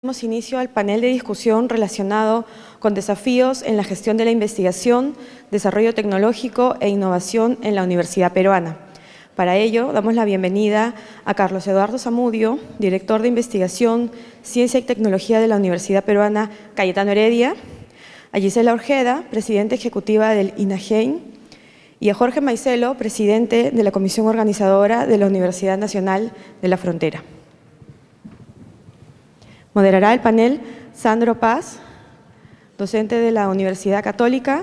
Damos inicio al panel de discusión relacionado con desafíos en la gestión de la investigación, desarrollo tecnológico e innovación en la Universidad Peruana. Para ello, damos la bienvenida a Carlos Eduardo Zamudio, director de Investigación, Ciencia y Tecnología de la Universidad Peruana Cayetano Heredia, a Gisela Orjeda, presidenta ejecutiva del INAGEM, y a Jorge Maicelo, presidente de la Comisión Organizadora de la Universidad Nacional de la Frontera. Moderará el panel Sandro Paz, docente de la Universidad Católica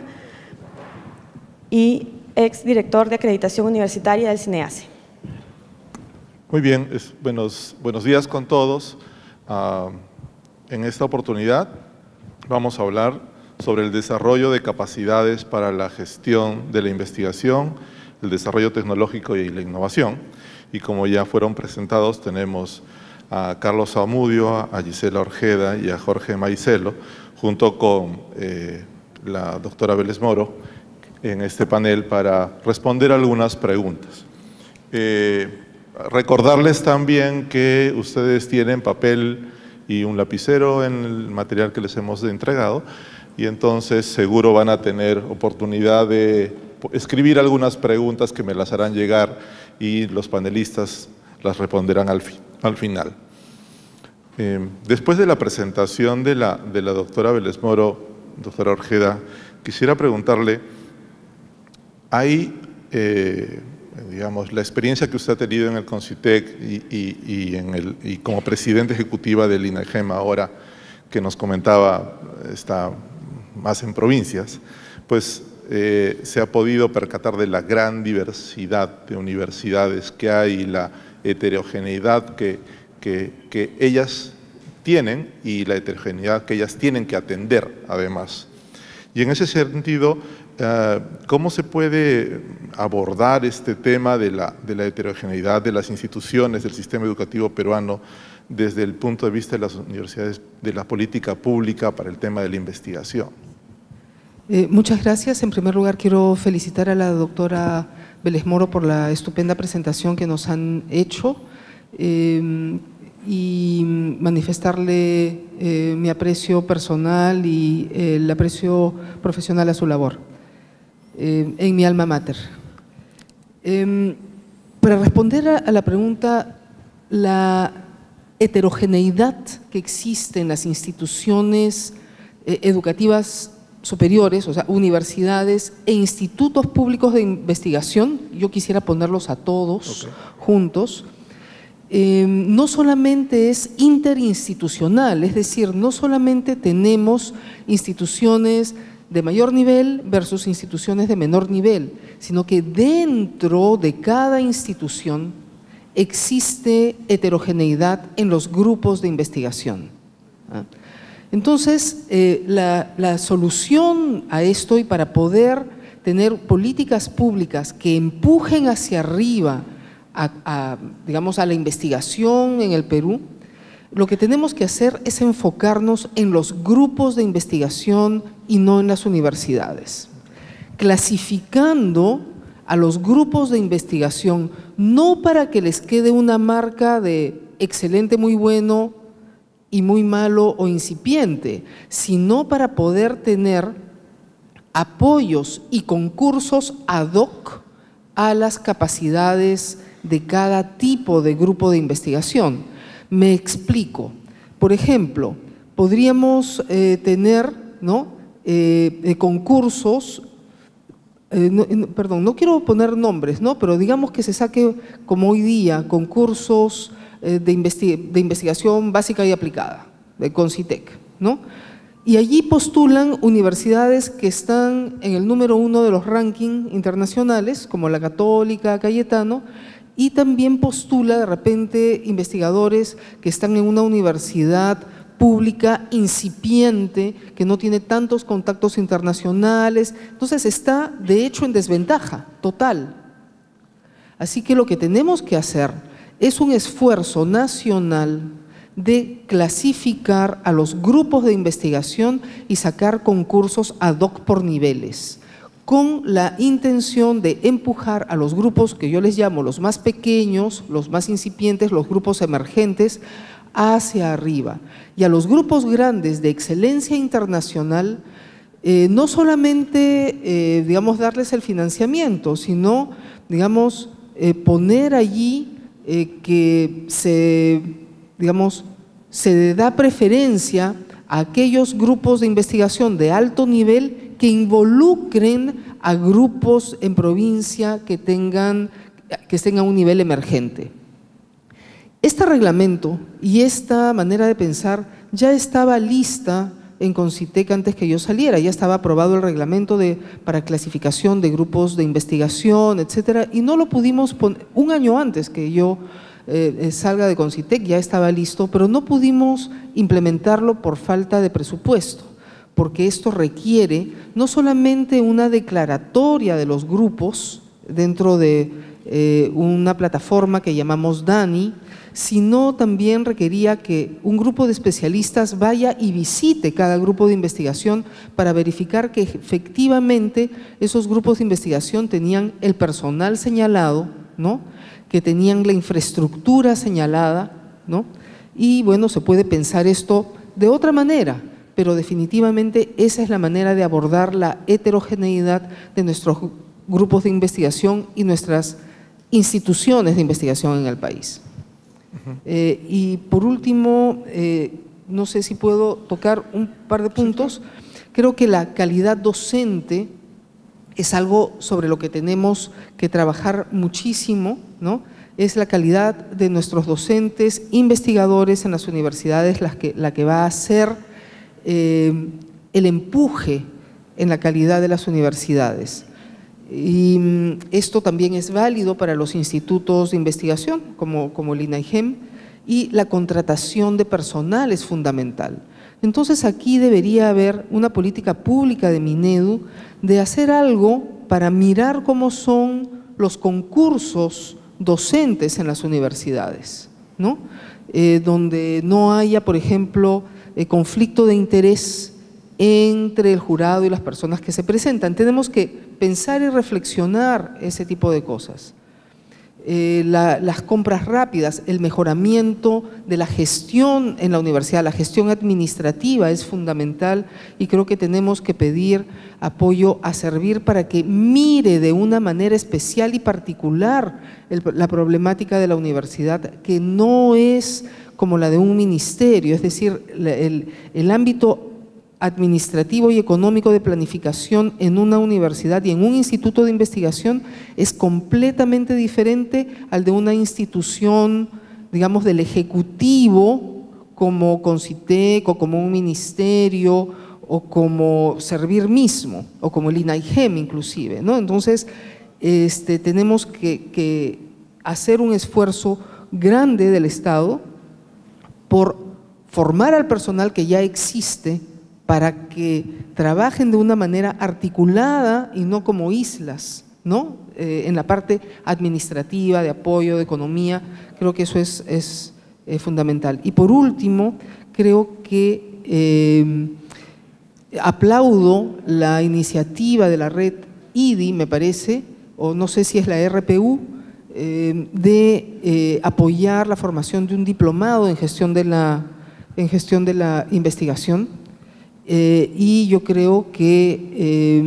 y exdirector de acreditación universitaria del CINEACE. Muy bien, buenos días con todos. En esta oportunidad vamos a hablar sobre el desarrollo de capacidades para la gestión de la investigación, el desarrollo tecnológico y la innovación. Y como ya fueron presentados, tenemos a Carlos Zamudio, a Gisela Orjeda y a Jorge Maicelo, junto con la doctora Vélez Moro, en este panel para responder algunas preguntas. Recordarles también que ustedes tienen papel y un lapicero en el material que les hemos entregado, y entonces seguro van a tener oportunidad de escribir algunas preguntas que me las harán llegar y los panelistas las responderán al final. Después de la presentación de la doctora Vélez Moro, doctora Orjeda, quisiera preguntarle, digamos, la experiencia que usted ha tenido en el CONCITEC y como presidenta ejecutiva del INAGEM ahora, que nos comentaba, está más en provincias, pues se ha podido percatar de la gran diversidad de universidades que hay y la heterogeneidad que ellas tienen y la heterogeneidad que ellas tienen que atender además. Y en ese sentido, ¿cómo se puede abordar este tema de la heterogeneidad de las instituciones del sistema educativo peruano desde el punto de vista de las universidades, de la política pública para el tema de la investigación? Muchas gracias. En primer lugar, quiero felicitar a la doctora Vélez Moro por la estupenda presentación que nos han hecho y manifestarle mi aprecio personal y el aprecio profesional a su labor en mi alma mater. Para responder a la pregunta, la heterogeneidad que existe en las instituciones educativas superiores, o sea, universidades e institutos públicos de investigación, yo quisiera ponerlos a todos juntos, no solamente es interinstitucional, es decir, no solamente tenemos instituciones de mayor nivel versus instituciones de menor nivel, sino que dentro de cada institución existe heterogeneidad en los grupos de investigación. Entonces, la solución a esto y para poder tener políticas públicas que empujen hacia arriba digamos, a la investigación en el Perú, lo que tenemos que hacer es enfocarnos en los grupos de investigación y no en las universidades, clasificando a los grupos de investigación no para que les quede una marca de excelente, muy bueno y muy malo o incipiente, sino para poder tener apoyos y concursos ad hoc a las capacidades de cada tipo de grupo de investigación. Me explico. Por ejemplo, podríamos tener concursos, perdón, no quiero poner nombres, pero digamos que se saque como hoy día concursos de investigación básica y aplicada, de CONCITEC, ¿no? Y allí postulan universidades que están en el número 1 de los rankings internacionales, como la Católica, Cayetano, y también postula de repente investigadores que están en una universidad pública incipiente, que no tiene tantos contactos internacionales, entonces está de hecho en desventaja total. Así que lo que tenemos que hacer es un esfuerzo nacional de clasificar a los grupos de investigación y sacar concursos ad hoc por niveles, con la intención de empujar a los grupos que yo les llamo los más pequeños, los más incipientes, los grupos emergentes, hacia arriba. Y a los grupos grandes de excelencia internacional, no solamente, digamos, darles el financiamiento, sino, digamos, poner allí que se da preferencia a aquellos grupos de investigación de alto nivel que involucren a grupos en provincia que estén a un nivel emergente. Este reglamento y esta manera de pensar ya estaba lista en CONCITEC antes que yo saliera, ya estaba aprobado el reglamento para clasificación de grupos de investigación, etcétera, y no lo pudimos poner, un año antes que yo salga de CONCITEC ya estaba listo, pero no pudimos implementarlo por falta de presupuesto, porque esto requiere no solamente una declaratoria de los grupos dentro de una plataforma que llamamos DANI, sino también requería que un grupo de especialistas vaya y visite cada grupo de investigación para verificar que efectivamente esos grupos de investigación tenían el personal señalado, ¿no?, que tenían la infraestructura señalada, ¿no? Y bueno, se puede pensar esto de otra manera, pero definitivamente esa es la manera de abordar la heterogeneidad de nuestros grupos de investigación y nuestras instituciones de investigación en el país. Y por último, no sé si puedo tocar un par de puntos. Creo que la calidad docente es algo sobre lo que tenemos que trabajar muchísimo, ¿no? Es la calidad de nuestros docentes, investigadores en las universidades la que va a hacer el empuje en la calidad de las universidades. Y esto también es válido para los institutos de investigación, como el INAIGEM, y la contratación de personal es fundamental. Entonces aquí debería haber una política pública de Minedu de hacer algo para mirar cómo son los concursos docentes en las universidades, ¿no? Donde no haya, por ejemplo, conflicto de interés entre el jurado y las personas que se presentan. Tenemos que pensar y reflexionar ese tipo de cosas. Las compras rápidas, el mejoramiento de la gestión en la universidad, la gestión administrativa es fundamental y creo que tenemos que pedir apoyo a Servir para que mire de una manera especial y particular la problemática de la universidad, que no es como la de un ministerio, es decir, el ámbito administrativo y económico de planificación en una universidad y en un instituto de investigación es completamente diferente al de una institución, digamos, del Ejecutivo, como CONCITEC o como un ministerio o como Servir mismo o como el INAIGEM inclusive, ¿no? Entonces, tenemos que hacer un esfuerzo grande del Estado por formar al personal que ya existe para que trabajen de una manera articulada y no como islas, ¿no? En la parte administrativa, de apoyo, de economía, creo que eso es fundamental. Y por último, creo que aplaudo la iniciativa de la red IDI, me parece, o no sé si es la RPU, de apoyar la formación de un diplomado en gestión de la investigación. Y yo creo que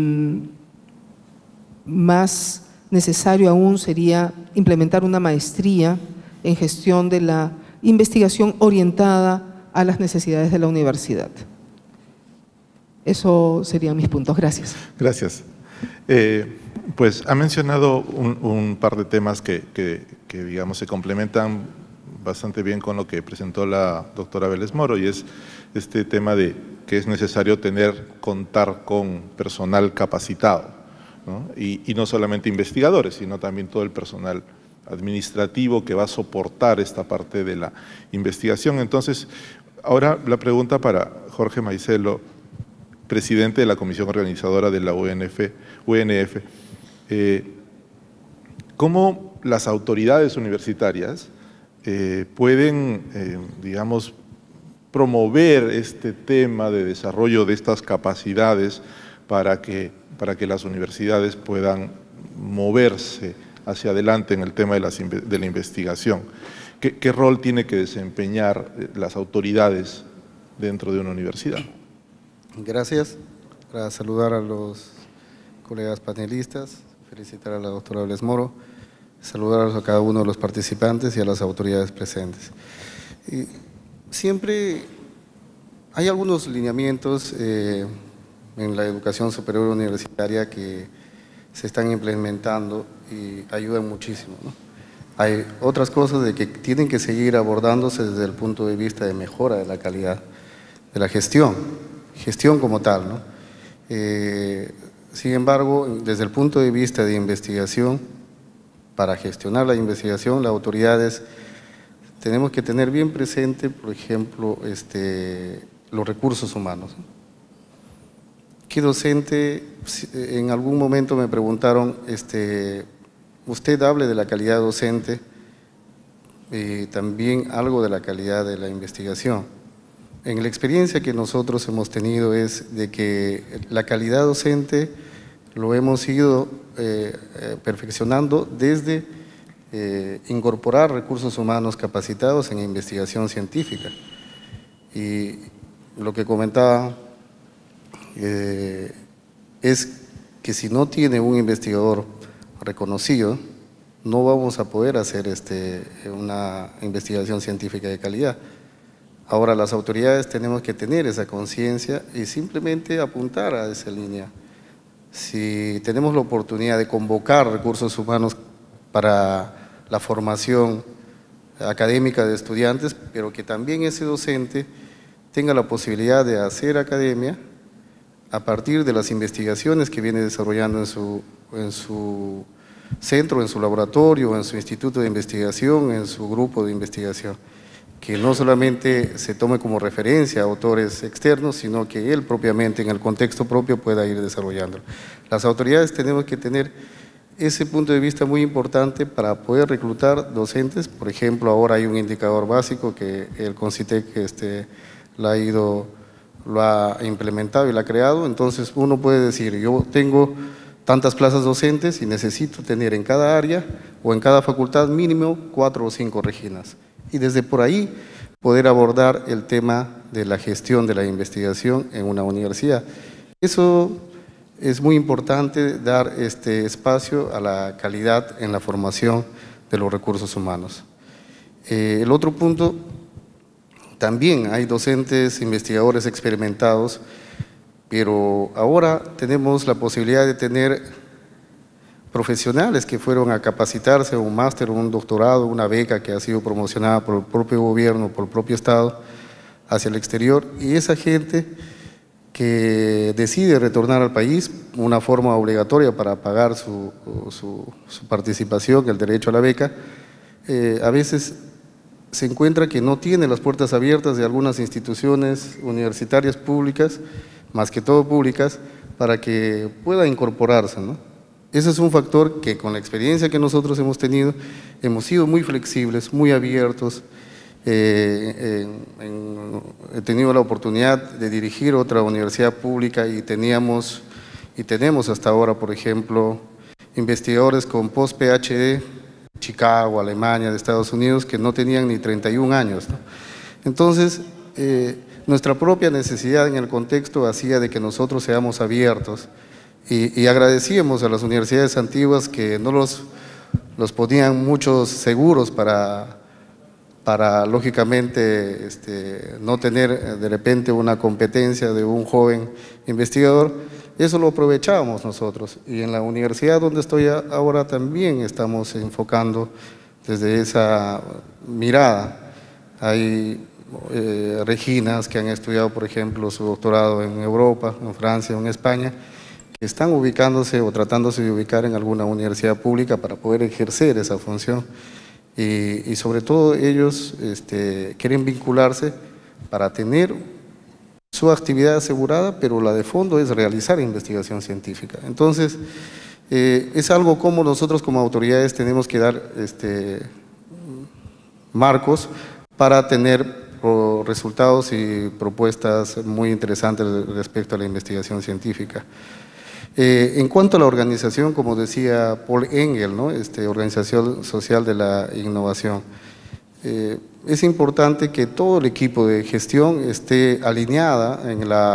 más necesario aún sería implementar una maestría en gestión de la investigación orientada a las necesidades de la universidad. Eso serían mis puntos. Gracias. Gracias. Pues ha mencionado un par de temas que digamos se complementan bastante bien con lo que presentó la doctora Vélez Moro, y es este tema de que es necesario contar con personal capacitado, ¿no? Y no solamente investigadores, sino también todo el personal administrativo que va a soportar esta parte de la investigación. Entonces, ahora la pregunta para Jorge Maicelo, presidente de la comisión organizadora de la UNF. ¿Cómo las autoridades universitarias pueden, digamos, promover este tema de desarrollo de estas capacidades para que las universidades puedan moverse hacia adelante en el tema de la investigación? ¿Qué rol tiene que desempeñar las autoridades dentro de una universidad? Gracias. Para saludar a los colegas panelistas, felicitar a la doctora Bles Moro, saludar a cada uno de los participantes y a las autoridades presentes. Siempre hay algunos lineamientos en la educación superior universitaria que se están implementando y ayudan muchísimo, ¿no? Hay otras cosas de que tienen que seguir abordándose desde el punto de vista de mejora de la calidad de la gestión como tal, ¿no? Sin embargo, desde el punto de vista de investigación, para gestionar la investigación, las autoridades tenemos que tener bien presente, por ejemplo, los recursos humanos. ¿Qué docente? En algún momento me preguntaron, usted hable de la calidad docente y también algo de la calidad de la investigación. En la experiencia que nosotros hemos tenido es de que la calidad docente lo hemos ido perfeccionando desde incorporar recursos humanos capacitados en investigación científica. Y lo que comentaba es que si no tiene un investigador reconocido, no vamos a poder hacer una investigación científica de calidad. Ahora las autoridades tenemos que tener esa conciencia y simplemente apuntar a esa línea. Si tenemos la oportunidad de convocar recursos humanos para la formación académica de estudiantes, pero que también ese docente tenga la posibilidad de hacer academia a partir de las investigaciones que viene desarrollando en su centro, en su laboratorio, en su instituto de investigación, en su grupo de investigación, que no solamente se tome como referencia a autores externos, sino que él propiamente en el contexto propio pueda ir desarrollándolo. Las autoridades tenemos que tener ese punto de vista muy importante para poder reclutar docentes. Por ejemplo, ahora hay un indicador básico que el CONCITEC lo ha implementado y lo ha creado. Entonces uno puede decir, yo tengo tantas plazas docentes y necesito tener en cada área o en cada facultad mínimo 4 o 5 reginas. Y desde por ahí poder abordar el tema de la gestión de la investigación en una universidad. Eso es muy importante, dar espacio a la calidad en la formación de los recursos humanos. El otro punto, también hay docentes, investigadores experimentados, pero ahora tenemos la posibilidad de tener profesionales que fueron a capacitarse, un máster, un doctorado, una beca que ha sido promocionada por el propio gobierno, por el propio Estado, hacia el exterior, y esa gente que decide retornar al país, una forma obligatoria para pagar su participación, el derecho a la beca, a veces se encuentra que no tiene las puertas abiertas de algunas instituciones universitarias públicas, más que todo públicas, para que pueda incorporarse, ¿no? Ese es un factor que con la experiencia que nosotros hemos tenido, hemos sido muy flexibles, muy abiertos. He tenido la oportunidad de dirigir otra universidad pública y tenemos hasta ahora, por ejemplo, investigadores con post-PhD, Chicago, Alemania, de Estados Unidos, que no tenían ni 31 años, ¿no? Entonces, nuestra propia necesidad en el contexto hacía de que nosotros seamos abiertos y agradecíamos a las universidades antiguas que no los ponían muchos seguros para lógicamente no tener de repente una competencia de un joven investigador. Eso lo aprovechábamos nosotros, y en la universidad donde estoy ahora también estamos enfocando desde esa mirada. Hay reginas que han estudiado, por ejemplo, su doctorado en Europa, en Francia o en España, que están ubicándose o tratándose de ubicar en alguna universidad pública para poder ejercer esa función. Y sobre todo ellos quieren vincularse para tener su actividad asegurada, pero la de fondo es realizar investigación científica. Entonces, es algo como nosotros como autoridades tenemos que dar marcos para tener resultados y propuestas muy interesantes respecto a la investigación científica. En cuanto a la organización, como decía Paul Engel, ¿no? Organización Social de la Innovación, es importante que todo el equipo de gestión esté alineada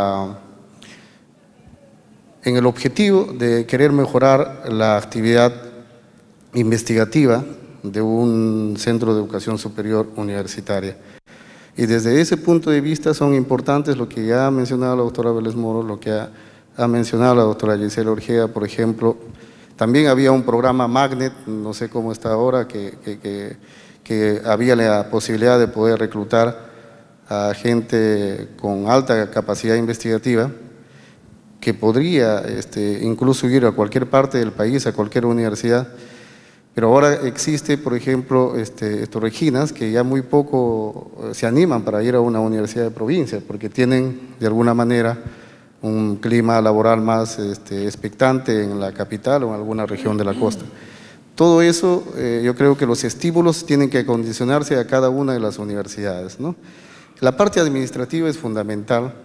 en el objetivo de querer mejorar la actividad investigativa de un centro de educación superior universitaria. Y desde ese punto de vista son importantes lo que ya ha mencionado la doctora Vélez Moro, lo que ha mencionado la doctora Gisela Orgea, por ejemplo. También había un programa Magnet, no sé cómo está ahora, que había la posibilidad de poder reclutar a gente con alta capacidad investigativa, que podría incluso ir a cualquier parte del país, a cualquier universidad. Pero ahora existe, por ejemplo, estos Reginas, que ya muy poco se animan para ir a una universidad de provincia, porque tienen de alguna manera un clima laboral más expectante en la capital o en alguna región de la costa. Todo eso, yo creo que los estímulos tienen que acondicionarse a cada una de las universidades, ¿no? La parte administrativa es fundamental,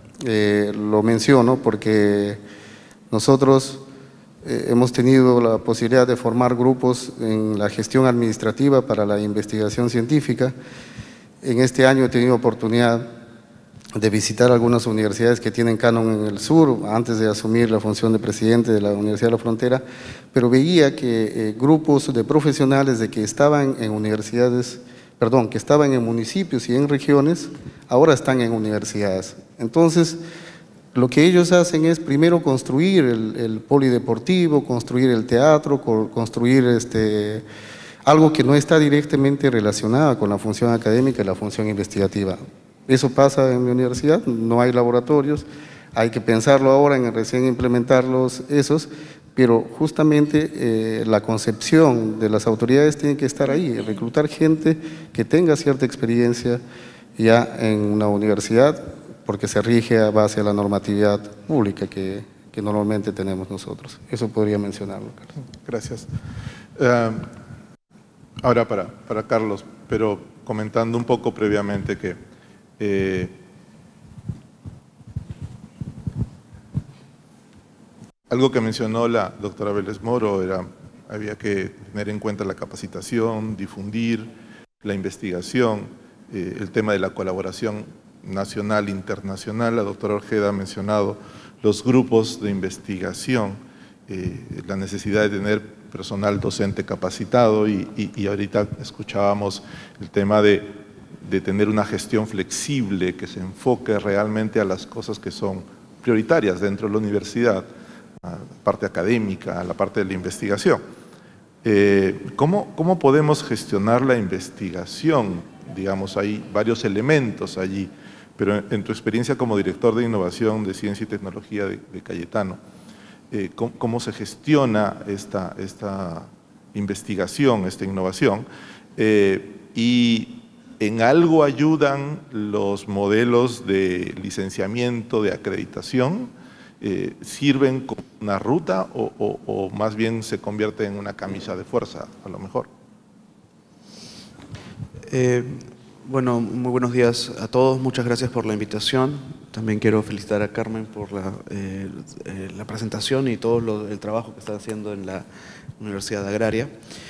lo menciono porque nosotros hemos tenido la posibilidad de formar grupos en la gestión administrativa para la investigación científica. En este año he tenido oportunidad de visitar algunas universidades que tienen canon en el sur, antes de asumir la función de presidente de la Universidad de la Frontera, pero veía que grupos de profesionales de que estaban en universidades, perdón, que estaban en municipios y en regiones, ahora están en universidades. Entonces, lo que ellos hacen es primero construir el polideportivo, construir el teatro, construir algo que no está directamente relacionado con la función académica y la función investigativa. Eso pasa en mi universidad, no hay laboratorios, hay que pensarlo ahora en recién implementarlos esos, pero justamente la concepción de las autoridades tiene que estar ahí, reclutar gente que tenga cierta experiencia ya en una universidad, porque se rige a base de la normatividad pública que normalmente tenemos nosotros. Eso podría mencionarlo, Carlos. Gracias. Ahora para Carlos, pero comentando un poco previamente que algo que mencionó la doctora Vélez Moro era había que tener en cuenta la capacitación, difundir la investigación, el tema de la colaboración nacional, internacional. La doctora Orgea ha mencionado los grupos de investigación, la necesidad de tener personal docente capacitado y ahorita escuchábamos el tema de tener una gestión flexible que se enfoque realmente a las cosas que son prioritarias dentro de la universidad, a la parte académica, a la parte de la investigación. ¿Cómo podemos gestionar la investigación? Digamos, hay varios elementos allí, pero en tu experiencia como director de innovación de ciencia y tecnología de Cayetano, ¿cómo se gestiona esta investigación, esta innovación? Y ¿en algo ayudan los modelos de licenciamiento, de acreditación? ¿Sirven como una ruta o más bien se convierte en una camisa de fuerza, a lo mejor? Bueno, muy buenos días a todos. Muchas gracias por la invitación. También quiero felicitar a Carmen por la presentación y todo el trabajo que está haciendo en la Universidad Agraria.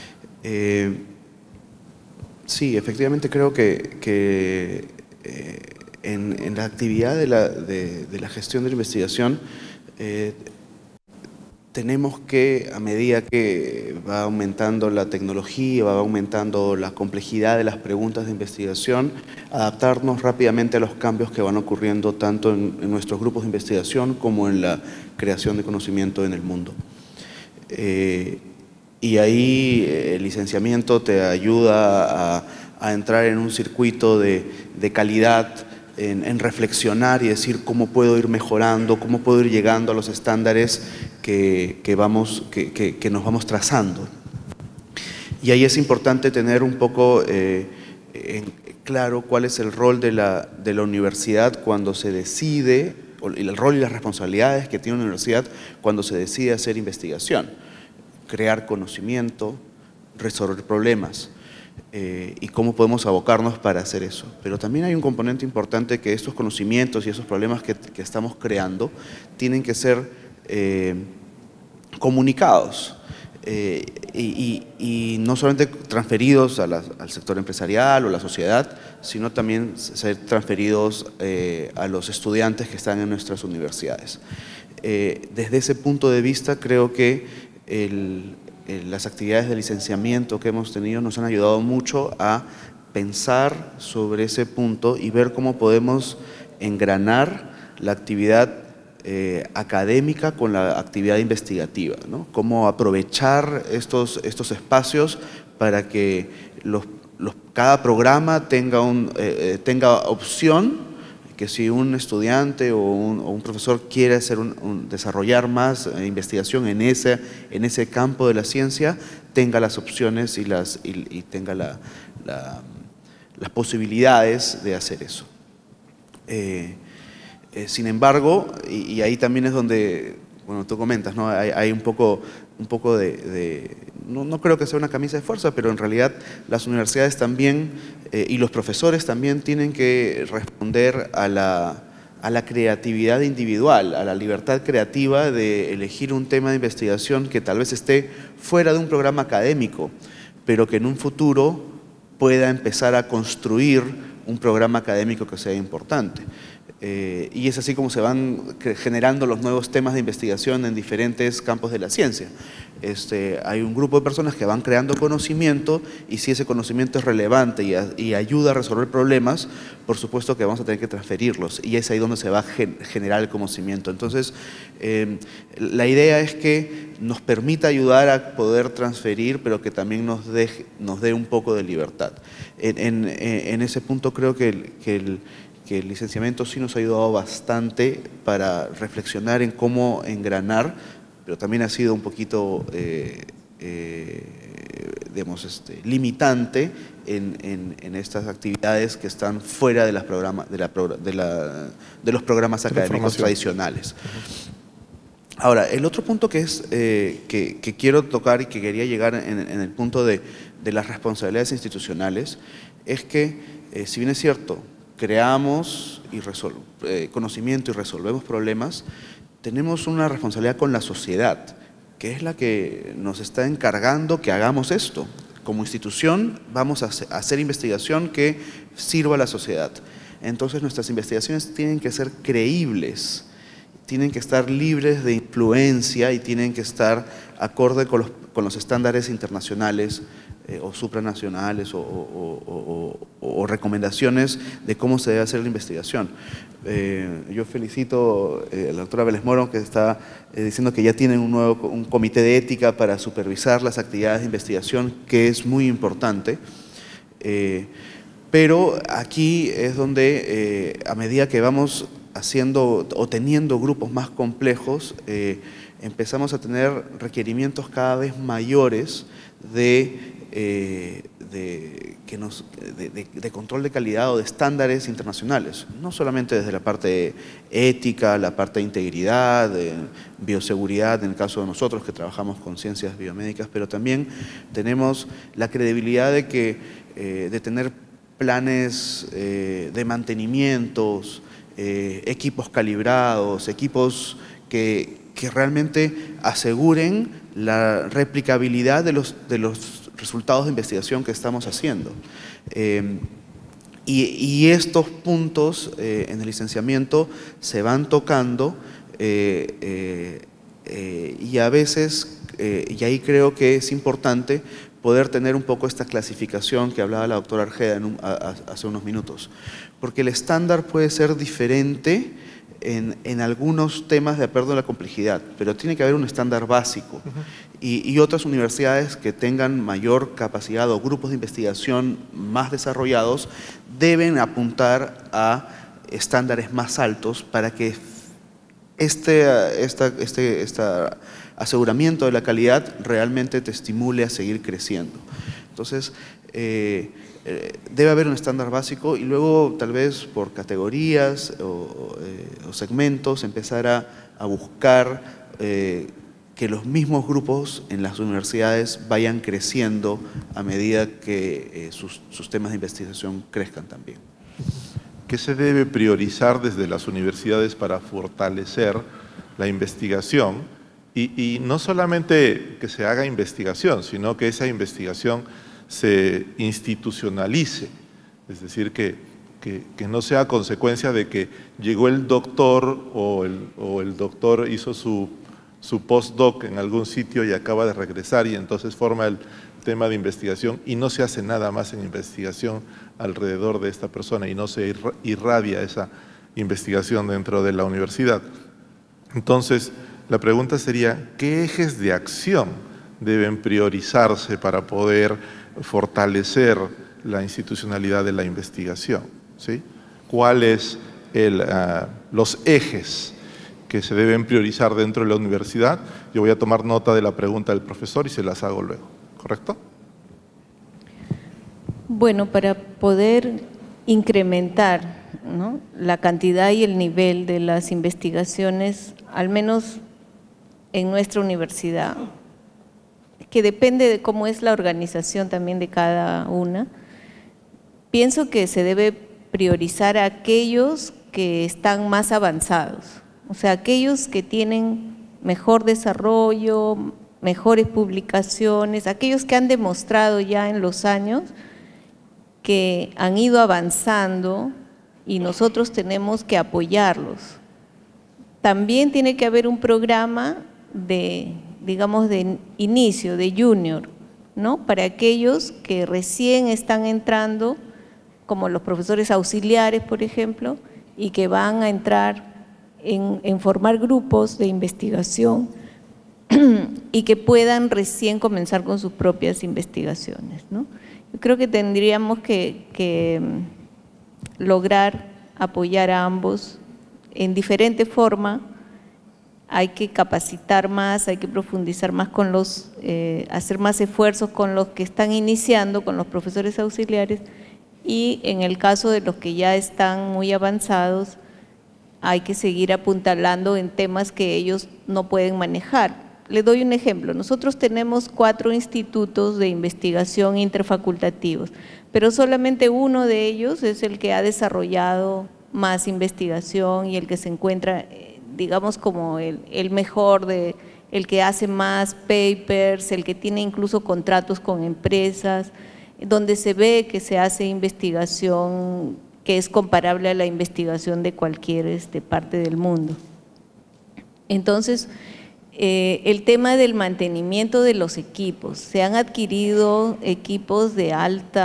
Sí, efectivamente creo que en la actividad de la gestión de la investigación tenemos que, a medida que va aumentando la tecnología, va aumentando la complejidad de las preguntas de investigación, adaptarnos rápidamente a los cambios que van ocurriendo tanto en nuestros grupos de investigación como en la creación de conocimiento en el mundo. Y ahí el licenciamiento te ayuda a entrar en un circuito de calidad, en reflexionar y decir cómo puedo ir mejorando, cómo puedo ir llegando a los estándares que nos vamos trazando. Y ahí es importante tener un poco claro cuál es el rol de la universidad cuando se decide, el rol y las responsabilidades que tiene una universidad cuando se decide hacer investigación, crear conocimiento, resolver problemas. Y cómo podemos abocarnos para hacer eso. Pero también hay un componente importante que estos conocimientos y esos problemas que estamos creando tienen que ser comunicados. y no solamente transferidos al sector empresarial o a la sociedad, sino también ser transferidos a los estudiantes que están en nuestras universidades. Desde ese punto de vista, creo que las actividades de licenciamiento que hemos tenido nos han ayudado mucho a pensar sobre ese punto y ver cómo podemos engranar la actividad académica con la actividad investigativa, ¿no? Cómo aprovechar estos espacios para que cada programa tenga opción, que si un estudiante o un profesor quiere desarrollar más investigación en ese campo de la ciencia, tenga las opciones y tenga las posibilidades de hacer eso. Sin embargo, y ahí también es donde, bueno, tú comentas, ¿no? Hay un poco de no creo que sea una camisa de fuerza, pero en realidad las universidades también y los profesores también tienen que responder a la creatividad individual, a la libertad creativa de elegir un tema de investigación que tal vez esté fuera de un programa académico, pero que en un futuro pueda empezar a construir un programa académico que sea importante. Y es así como se van generando los nuevos temas de investigación en diferentes campos de la ciencia. Hay un grupo de personas que van creando conocimiento y si ese conocimiento es relevante y ayuda a resolver problemas, por supuesto que vamos a tener que transferirlos y es ahí donde se va a generar el conocimiento. Entonces, la idea es que nos permita ayudar a poder transferir, pero que también nos dé un poco de libertad. En ese punto creo que el licenciamiento sí nos ha ayudado bastante para reflexionar en cómo engranar, pero también ha sido un poquito, digamos, limitante en estas actividades que están fuera de los programas académicos tradicionales. Ahora, el otro punto que quiero tocar y que quería llegar en el punto de las responsabilidades institucionales es que, si bien es cierto, creamos conocimiento y resolvemos problemas, tenemos una responsabilidad con la sociedad, que es la que nos está encargando que hagamos esto. Como institución vamos a hacer investigación que sirva a la sociedad. Entonces nuestras investigaciones tienen que ser creíbles, tienen que estar libres de influencia y tienen que estar acorde con los estándares internacionales o supranacionales o recomendaciones de cómo se debe hacer la investigación. Yo felicito a la doctora Vélez Moro, que está diciendo que ya tienen un comité de ética para supervisar las actividades de investigación, que es muy importante. Pero aquí es donde, a medida que vamos haciendo o teniendo grupos más complejos, empezamos a tener requerimientos cada vez mayores de control de calidad o de estándares internacionales, no solamente desde la parte ética, la parte de integridad, de bioseguridad, en el caso de nosotros que trabajamos con ciencias biomédicas, pero también tenemos la credibilidad de tener planes de mantenimientos, equipos calibrados, equipos que realmente aseguren la replicabilidad de los resultados de investigación que estamos haciendo. Y estos puntos en el licenciamiento se van tocando y a veces, y ahí creo que es importante poder tener un poco esta clasificación que hablaba la doctora Arjeda hace unos minutos, porque el estándar puede ser diferente en algunos temas de acuerdo a la complejidad, pero tiene que haber un estándar básico. Y otras universidades que tengan mayor capacidad o grupos de investigación más desarrollados deben apuntar a estándares más altos para que este aseguramiento de la calidad realmente te estimule a seguir creciendo. Entonces, debe haber un estándar básico y luego tal vez por categorías o segmentos empezar a buscar que los mismos grupos en las universidades vayan creciendo a medida que sus temas de investigación crezcan también. ¿Qué se debe priorizar desde las universidades para fortalecer la investigación Y no solamente que se haga investigación, sino que esa investigación se institucionalice, es decir, que no sea consecuencia de que llegó el doctor o el doctor hizo su postdoc en algún sitio y acaba de regresar y entonces forma el tema de investigación y no se hace nada más en investigación alrededor de esta persona y no se irradia esa investigación dentro de la universidad. Entonces, la pregunta sería, ¿qué ejes de acción deben priorizarse para poder fortalecer la institucionalidad de la investigación? ¿Sí? ¿Cuáles los ejes que se deben priorizar dentro de la universidad? Yo voy a tomar nota de la pregunta del profesor y se las hago luego, ¿correcto? Bueno, para poder incrementar, ¿no?, la cantidad y el nivel de las investigaciones, al menos en nuestra universidad, que depende de cómo es la organización también de cada una, pienso que se debe priorizar a aquellos que están más avanzados, o sea, aquellos que tienen mejor desarrollo, mejores publicaciones, aquellos que han demostrado ya en los años que han ido avanzando y nosotros tenemos que apoyarlos. También tiene que haber un programa de, digamos, de inicio, de junior, ¿no?, para aquellos que recién están entrando, como los profesores auxiliares, por ejemplo, y que van a entrar en formar grupos de investigación y que puedan recién comenzar con sus propias investigaciones, ¿no? Yo creo que tendríamos que lograr apoyar a ambos en diferente forma. Hay que capacitar más, hay que profundizar más con hacer más esfuerzos con los que están iniciando, con los profesores auxiliares, y en el caso de los que ya están muy avanzados, hay que seguir apuntalando en temas que ellos no pueden manejar. Le doy un ejemplo. Nosotros tenemos 4 institutos de investigación interfacultativos, pero solamente uno de ellos es el que ha desarrollado más investigación y el que se encuentra, digamos, como el mejor, el que hace más papers, el que tiene incluso contratos con empresas, donde se ve que se hace investigación que es comparable a la investigación de cualquier parte del mundo. Entonces, el tema del mantenimiento de los equipos, se han adquirido equipos de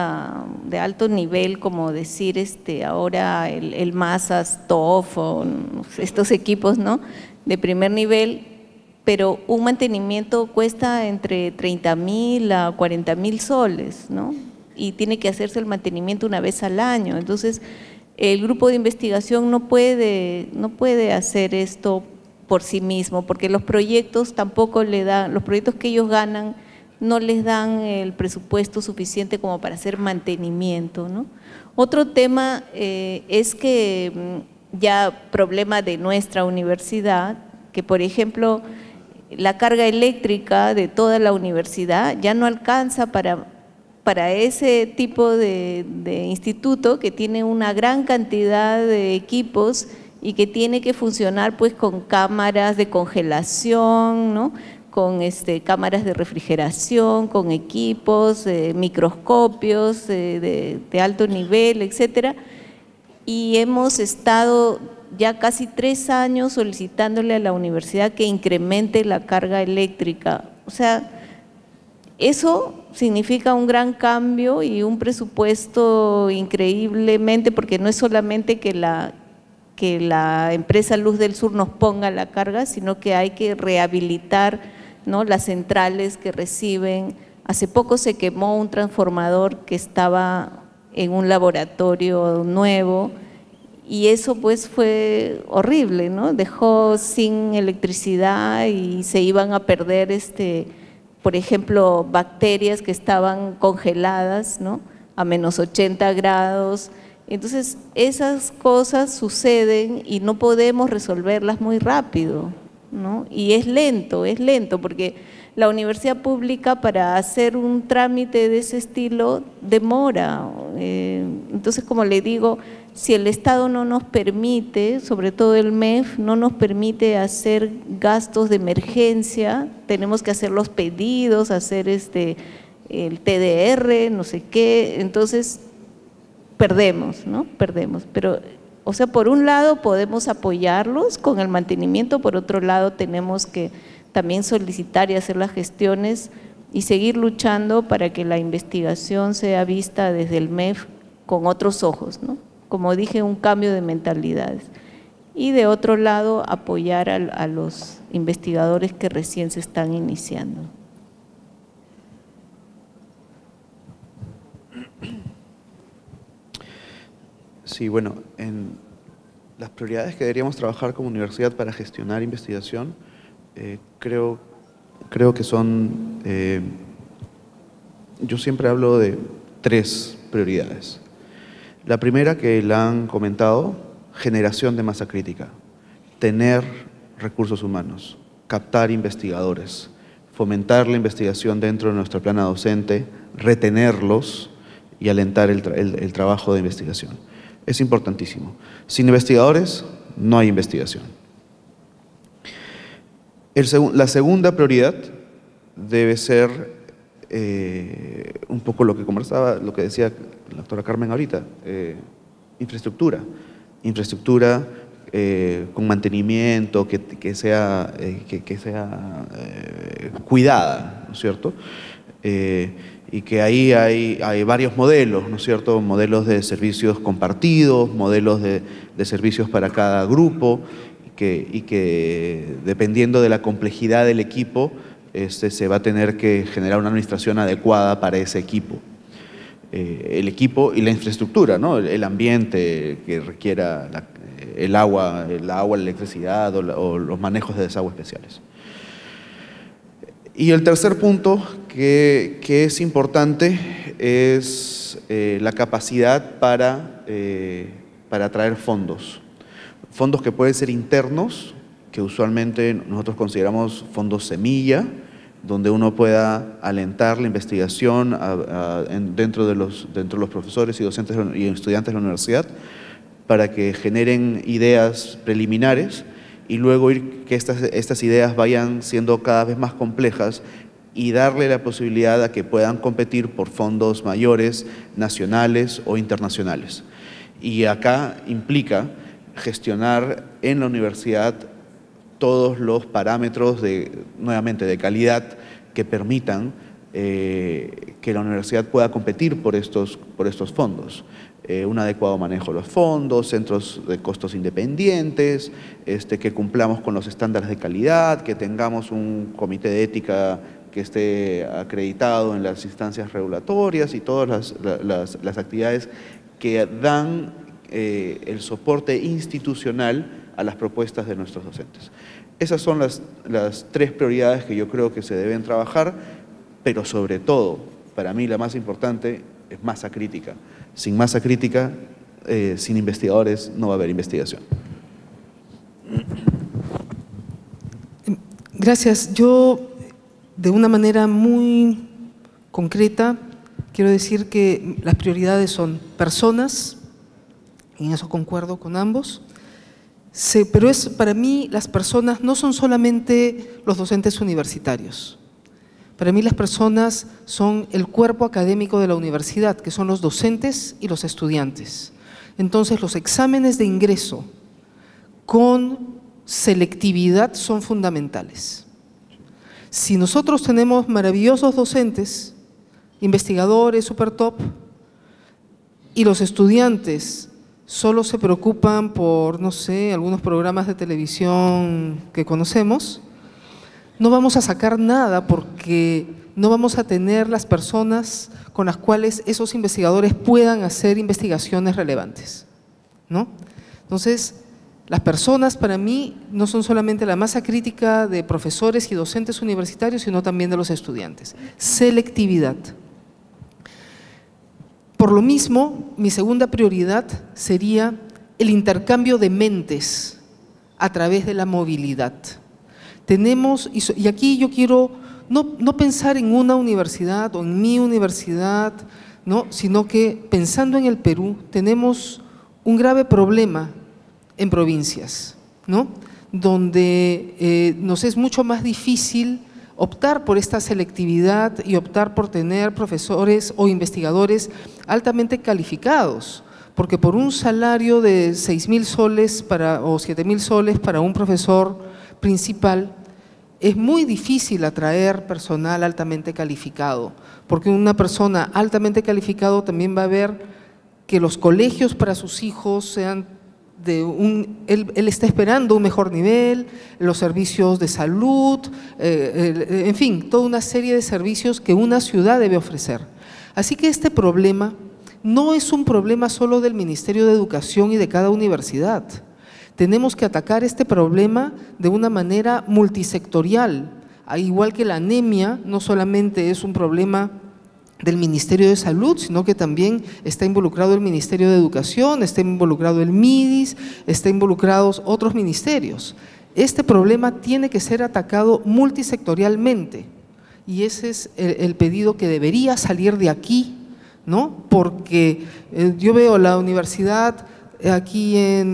alto nivel, como decir ahora el Masas, TOF, o estos equipos, ¿no?, de primer nivel, pero un mantenimiento cuesta entre 30.000 a 40.000 soles, ¿no?, y tiene que hacerse el mantenimiento una vez al año. Entonces, el grupo de investigación no puede hacer esto por sí mismo, porque los proyectos tampoco le dan, los proyectos que ellos ganan no les dan el presupuesto suficiente como para hacer mantenimiento, ¿no? Otro tema es que ya problema de nuestra universidad, que por ejemplo la carga eléctrica de toda la universidad ya no alcanza para ese tipo de instituto que tiene una gran cantidad de equipos y que tiene que funcionar pues con cámaras de congelación, ¿no?, con cámaras de refrigeración, con equipos, microscopios de alto nivel, etcétera. Y hemos estado ya casi 3 años solicitándole a la universidad que incremente la carga eléctrica. O sea, eso significa un gran cambio y un presupuesto increíblemente, porque no es solamente que la empresa Luz del Sur nos ponga la carga, sino que hay que rehabilitar, ¿no?, las centrales que reciben. Hace poco se quemó un transformador que estaba en un laboratorio nuevo y eso pues fue horrible, ¿no? Dejó sin electricidad y se iban a perder por ejemplo, bacterias que estaban congeladas, ¿no?, a menos 80 grados. Entonces, esas cosas suceden y no podemos resolverlas muy rápido, ¿no? Y es lento, porque la universidad pública para hacer un trámite de ese estilo demora. Entonces, como le digo, si el Estado no nos permite, sobre todo el MEF, no nos permite hacer gastos de emergencia, tenemos que hacer los pedidos, hacer el TDR, no sé qué, entonces perdemos, ¿no? Perdemos, pero, o sea, por un lado podemos apoyarlos con el mantenimiento, por otro lado tenemos que también solicitar y hacer las gestiones y seguir luchando para que la investigación sea vista desde el MEF con otros ojos, ¿no? Como dije, un cambio de mentalidades. Y de otro lado, apoyar a los investigadores que recién se están iniciando. Sí, bueno, en las prioridades que deberíamos trabajar como universidad para gestionar investigación, creo que son, yo siempre hablo de 3 prioridades. La primera, que la han comentado, generación de masa crítica, tener recursos humanos, captar investigadores, fomentar la investigación dentro de nuestra plana docente, retenerlos y alentar el trabajo de investigación. Es importantísimo. Sin investigadores no hay investigación. La segunda prioridad debe ser un poco lo que conversaba, lo que decía la doctora Carmen ahorita, infraestructura con mantenimiento, que sea cuidada, ¿no es cierto? Y que ahí hay varios modelos, ¿no es cierto? Modelos de servicios compartidos, modelos de servicios para cada grupo, y que dependiendo de la complejidad del equipo, se va a tener que generar una administración adecuada para ese equipo. El equipo y la infraestructura, ¿no? El ambiente que requiera el agua, la electricidad o los manejos de desagüe especiales. Y el tercer punto que es importante es la capacidad para atraer fondos. Fondos que pueden ser internos, que usualmente nosotros consideramos fondos semilla, donde uno pueda alentar la investigación dentro de los profesores y docentes y estudiantes de la universidad para que generen ideas preliminares y luego que estas ideas vayan siendo cada vez más complejas y darle la posibilidad a que puedan competir por fondos mayores, nacionales o internacionales. Y acá implica gestionar en la universidad todos los parámetros nuevamente de calidad que permitan que la universidad pueda competir por estos fondos. Un adecuado manejo de los fondos, centros de costos independientes, que cumplamos con los estándares de calidad, que tengamos un comité de ética que esté acreditado en las instancias regulatorias y todas las actividades que dan el soporte institucional a las propuestas de nuestros docentes. Esas son las 3 prioridades que yo creo que se deben trabajar, pero sobre todo, para mí la más importante es masa crítica. Sin masa crítica, sin investigadores, no va a haber investigación. Gracias. Yo, de una manera muy concreta, quiero decir que las prioridades son personas, en eso concuerdo con ambos, pero para mí las personas no son solamente los docentes universitarios. Para mí las personas son el cuerpo académico de la universidad, que son los docentes y los estudiantes. Entonces los exámenes de ingreso con selectividad son fundamentales. Si nosotros tenemos maravillosos docentes, investigadores super top, y los estudiantes solo se preocupan por, no sé, algunos programas de televisión que conocemos, no vamos a sacar nada porque no vamos a tener las personas con las cuales esos investigadores puedan hacer investigaciones relevantes, ¿no? Entonces, las personas para mí no son solamente la masa crítica de profesores y docentes universitarios, sino también de los estudiantes. Selectividad. Por lo mismo, mi segunda prioridad sería el intercambio de mentes a través de la movilidad. Tenemos, y aquí yo quiero no pensar en una universidad o en mi universidad, ¿no? Sino que pensando en el Perú, tenemos un grave problema en provincias, ¿no? Donde nos es mucho más difícil optar por esta selectividad y optar por tener profesores o investigadores altamente calificados, porque por un salario de 6.000 soles o 7.000 soles para un profesor principal es muy difícil atraer personal altamente calificado, porque una persona altamente calificado también va a ver que los colegios para sus hijos sean él está esperando un mejor nivel, los servicios de salud, en fin, toda una serie de servicios que una ciudad debe ofrecer. Así que este problema no es un problema solo del Ministerio de Educación y de cada universidad. Tenemos que atacar este problema de una manera multisectorial, igual que la anemia no solamente es un problema del Ministerio de Salud, sino que también está involucrado el Ministerio de Educación, está involucrado el MIDIS, está involucrados otros ministerios. Este problema tiene que ser atacado multisectorialmente y ese es el pedido que debería salir de aquí, ¿no? Porque yo veo la universidad aquí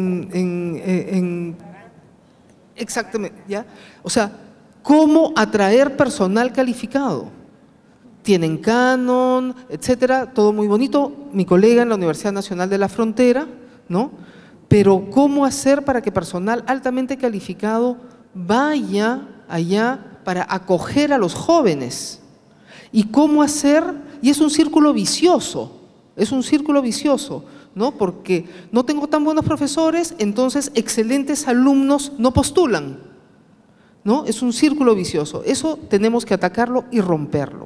exactamente, ¿ya? O sea, ¿cómo atraer personal calificado? Tienen canon, etcétera, todo muy bonito, mi colega en la Universidad Nacional de la Frontera, ¿no? Pero ¿cómo hacer para que personal altamente calificado vaya allá para acoger a los jóvenes? ¿Y cómo hacer? Y es un círculo vicioso, ¿no? Porque no tengo tan buenos profesores, entonces excelentes alumnos no postulan, ¿no? Es un círculo vicioso, eso tenemos que atacarlo y romperlo.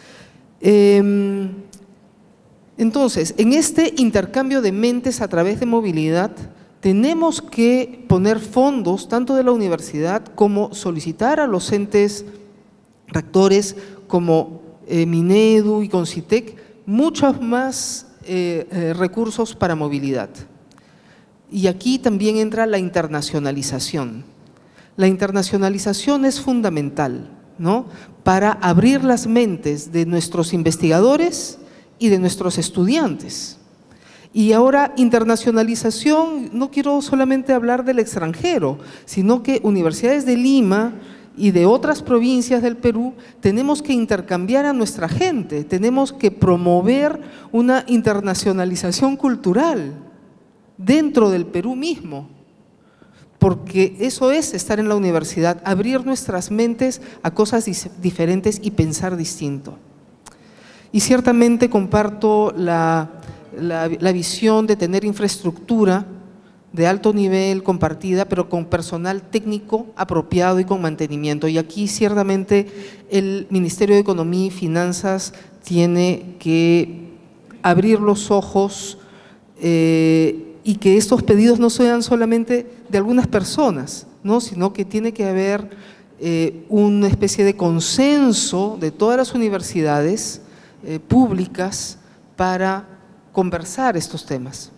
Entonces, en este intercambio de mentes a través de movilidad, tenemos que poner fondos tanto de la universidad como solicitar a los entes rectores como Minedu y Concitec muchos más recursos para movilidad. Y aquí también entra la internacionalización. La internacionalización es fundamental, ¿no? Para abrir las mentes de nuestros investigadores y de nuestros estudiantes. Y ahora internacionalización, no quiero solamente hablar del extranjero, sino que universidades de Lima y de otras provincias del Perú tenemos que intercambiar a nuestra gente, tenemos que promover una internacionalización cultural dentro del Perú mismo. Porque eso es estar en la universidad, abrir nuestras mentes a cosas diferentes y pensar distinto. Y ciertamente comparto la visión de tener infraestructura de alto nivel compartida, pero con personal técnico apropiado y con mantenimiento. Y aquí ciertamente el Ministerio de Economía y Finanzas tiene que abrir los ojos y que estos pedidos no sean solamente de algunas personas, ¿no? Sino que tiene que haber una especie de consenso de todas las universidades públicas para conversar estos temas.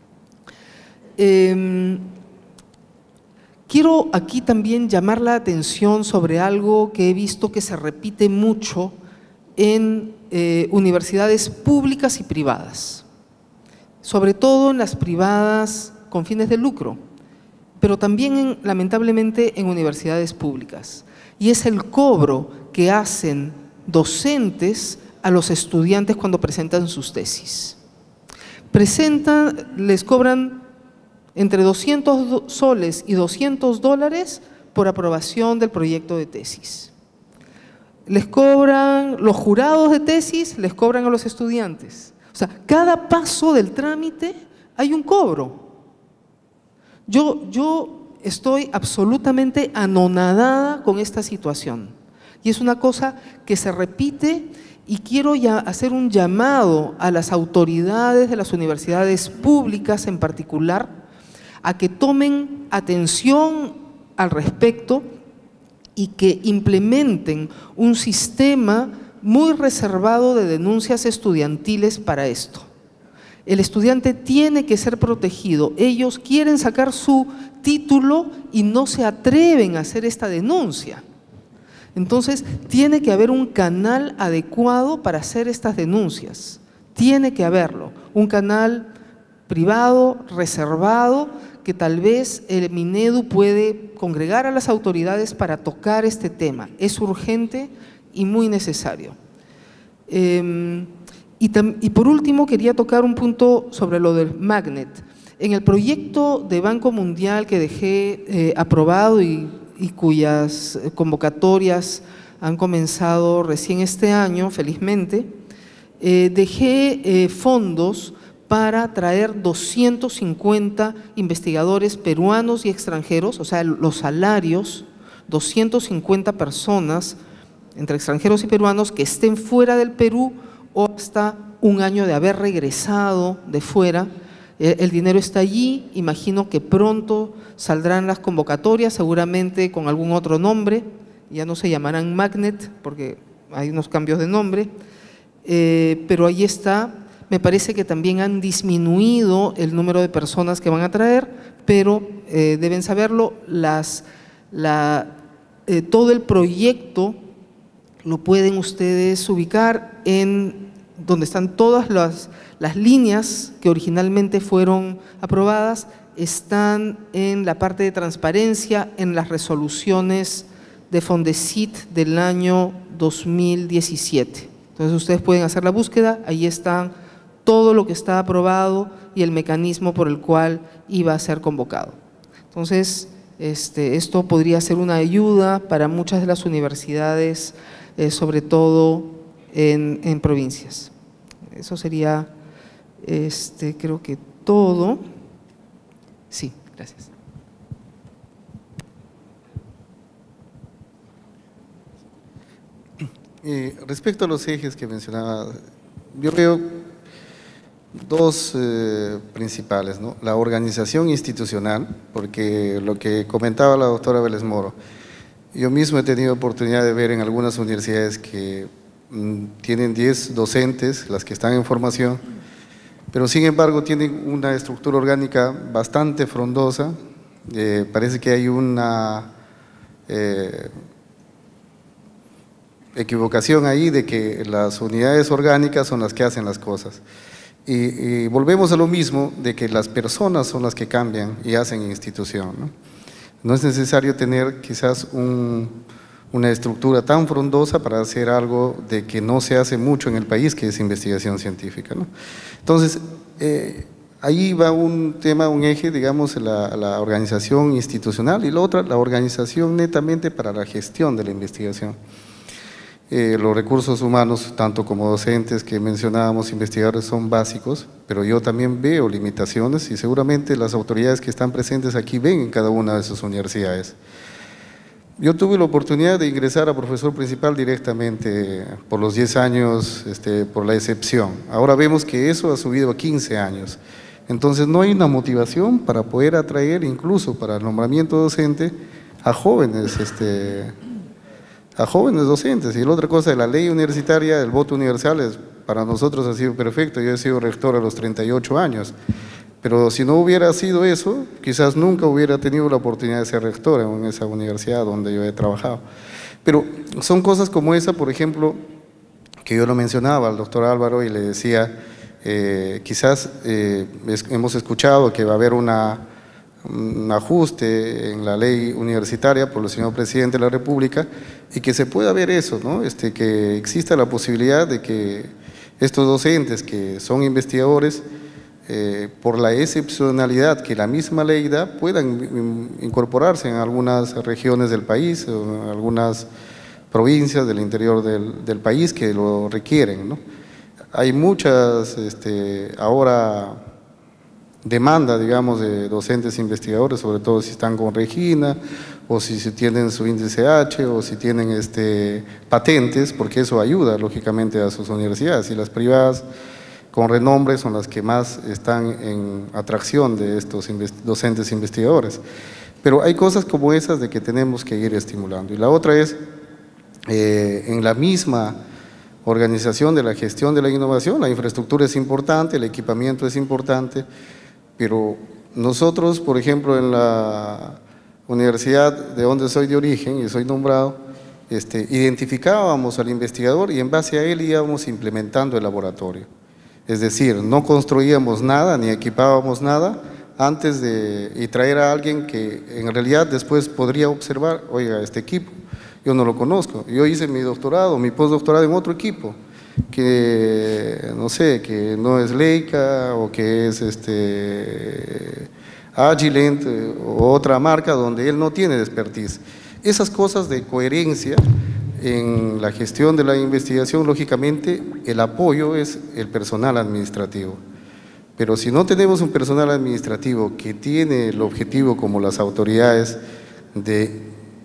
Quiero aquí también llamar la atención sobre algo que he visto que se repite mucho en universidades públicas y privadas. Sobre todo en las privadas con fines de lucro, pero también lamentablemente en universidades públicas. Y es el cobro que hacen docentes a los estudiantes cuando presentan sus tesis. Les cobran entre 200 soles y $200 por aprobación del proyecto de tesis. Les cobran, los jurados de tesis les cobran a los estudiantes. O sea, cada paso del trámite hay un cobro. Yo estoy absolutamente anonadada con esta situación y es una cosa que se repite y quiero ya hacer un llamado a las autoridades de las universidades públicas en particular a que tomen atención al respecto y que implementen un sistema muy reservado de denuncias estudiantiles para esto. El estudiante tiene que ser protegido. Ellos quieren sacar su título y no se atreven a hacer esta denuncia. Entonces, tiene que haber un canal adecuado para hacer estas denuncias. Tiene que haberlo. Un canal privado, reservado, que tal vez el Minedu puede congregar a las autoridades para tocar este tema. Es urgente y muy necesario. Y por último, quería tocar un punto sobre lo del Magnet. En el proyecto de Banco Mundial que dejé aprobado y cuyas convocatorias han comenzado recién este año, felizmente, dejé fondos para traer 250 investigadores peruanos y extranjeros, o sea, los salarios, 250 personas, entre extranjeros y peruanos, que estén fuera del Perú o hasta un año de haber regresado de fuera. El dinero está allí, imagino que pronto saldrán las convocatorias, seguramente con algún otro nombre, ya no se llamarán Magnet porque hay unos cambios de nombre, pero ahí está. Me parece que también han disminuido el número de personas que van a traer, pero deben saberlo, todo el proyecto lo pueden ustedes ubicar en donde están todas las líneas que originalmente fueron aprobadas, están en la parte de transparencia, en las resoluciones de Fondesit del año 2017. Entonces ustedes pueden hacer la búsqueda, ahí están todo lo que está aprobado y el mecanismo por el cual iba a ser convocado. Entonces, esto podría ser una ayuda para muchas de las universidades, sobre todo en provincias. Eso sería, creo que todo. Sí, gracias. Respecto a los ejes que mencionaba, yo veo dos principales, ¿no? La organización institucional, porque lo que comentaba la doctora Vélez Moro, yo mismo he tenido oportunidad de ver en algunas universidades que tienen 10 docentes, las que están en formación, pero sin embargo tienen una estructura orgánica bastante frondosa. Parece que hay una equivocación ahí de que las unidades orgánicas son las que hacen las cosas. Y volvemos a lo mismo de que las personas son las que cambian y hacen institución, ¿no? No es necesario tener quizás una estructura tan frondosa para hacer algo de que no se hace mucho en el país, que es investigación científica, ¿no? Entonces, ahí va un tema, un eje, digamos, la organización institucional, y la otra, la organización netamente para la gestión de la investigación. Los recursos humanos, tanto como docentes que mencionábamos, investigadores, son básicos, pero yo también veo limitaciones y seguramente las autoridades que están presentes aquí ven en cada una de sus universidades. Yo tuve la oportunidad de ingresar a profesor principal directamente por los 10 años, por la excepción. Ahora vemos que eso ha subido a 15 años. Entonces no hay una motivación para poder atraer, incluso para el nombramiento docente, a jóvenes docentes. Y la otra cosa de la ley universitaria, el voto universal, para nosotros ha sido perfecto. Yo he sido rector a los 38 años, pero si no hubiera sido eso, quizás nunca hubiera tenido la oportunidad de ser rector en esa universidad donde yo he trabajado. Pero son cosas como esa, por ejemplo, que yo lo mencionaba al doctor Álvaro y le decía, quizás hemos escuchado que va a haber un ajuste en la ley universitaria por el señor presidente de la República, y que se pueda ver eso, ¿no? Que exista la posibilidad de que estos docentes que son investigadores, por la excepcionalidad que la misma ley da, puedan incorporarse en algunas regiones del país o en algunas provincias del interior del país que lo requieren, ¿no? Hay muchas ahora demanda, digamos, de docentes investigadores, sobre todo si están con Regina, o si tienen su índice H, o si tienen patentes, porque eso ayuda lógicamente a sus universidades, y las privadas con renombre son las que más están en atracción de estos docentes investigadores. Pero hay cosas como esas de que tenemos que ir estimulando. Y la otra es, en la misma organización de la gestión de la innovación, la infraestructura es importante, el equipamiento es importante, pero nosotros, por ejemplo, en la universidad de donde soy de origen y soy nombrado, identificábamos al investigador y en base a él íbamos implementando el laboratorio. Es decir, no construíamos nada ni equipábamos nada antes y traer a alguien que en realidad después podría observar, oiga, este equipo, yo no lo conozco, yo hice mi doctorado, mi postdoctorado en otro equipo, que no sé, que no es Leica o que es Agilent o otra marca donde él no tiene expertise. Esas cosas de coherencia en la gestión de la investigación, lógicamente el apoyo es el personal administrativo. Pero si no tenemos un personal administrativo que tiene el objetivo, como las autoridades, de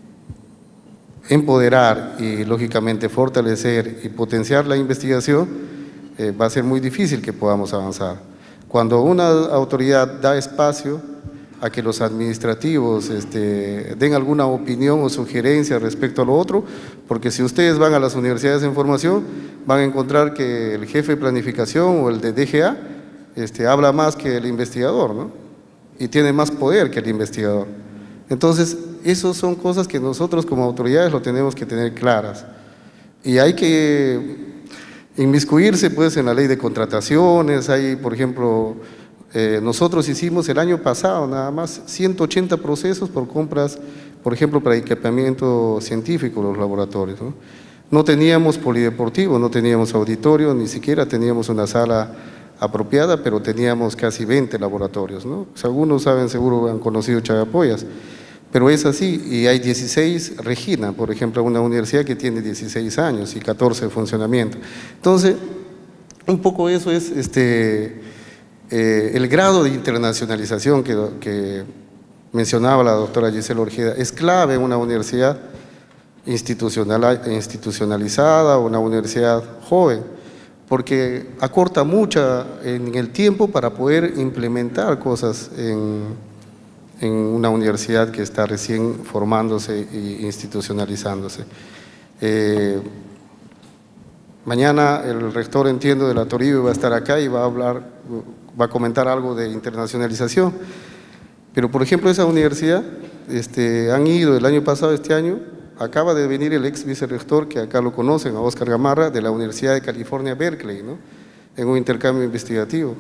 empoderar y lógicamente fortalecer y potenciar la investigación, va a ser muy difícil que podamos avanzar. Cuando una autoridad da espacio a que los administrativos den alguna opinión o sugerencia respecto a lo otro, porque si ustedes van a las universidades en formación, van a encontrar que el jefe de planificación o el de DGA habla más que el investigador, ¿no? Y tiene más poder que el investigador. Entonces, esas son cosas que nosotros como autoridades lo tenemos que tener claras. Y hay que inmiscuirse pues en la ley de contrataciones. Hay, por ejemplo, nosotros hicimos el año pasado nada más 180 procesos por compras, por ejemplo, para equipamiento científico en los laboratorios, ¿no? No teníamos polideportivo, no teníamos auditorio, ni siquiera teníamos una sala apropiada, pero teníamos casi 20 laboratorios, ¿no? Pues algunos saben, seguro han conocido Chagapoyas, pero es así, y hay 16 Regina, por ejemplo, una universidad que tiene 16 años y 14 de funcionamiento. Entonces, un poco eso es el grado de internacionalización que mencionaba la doctora Gisela Orjeda. Es clave en una universidad institucionalizada, una universidad joven, porque acorta mucho en el tiempo para poder implementar cosas en una universidad que está recién formándose e institucionalizándose. Mañana el rector, entiendo, de la Toribio va a estar acá y va a comentar algo de internacionalización, pero por ejemplo esa universidad, han ido el año pasado, este año, acaba de venir el ex vicerrector, que acá lo conocen, a Oscar Gamarra, de la Universidad de California, Berkeley, ¿no? En un intercambio investigativo.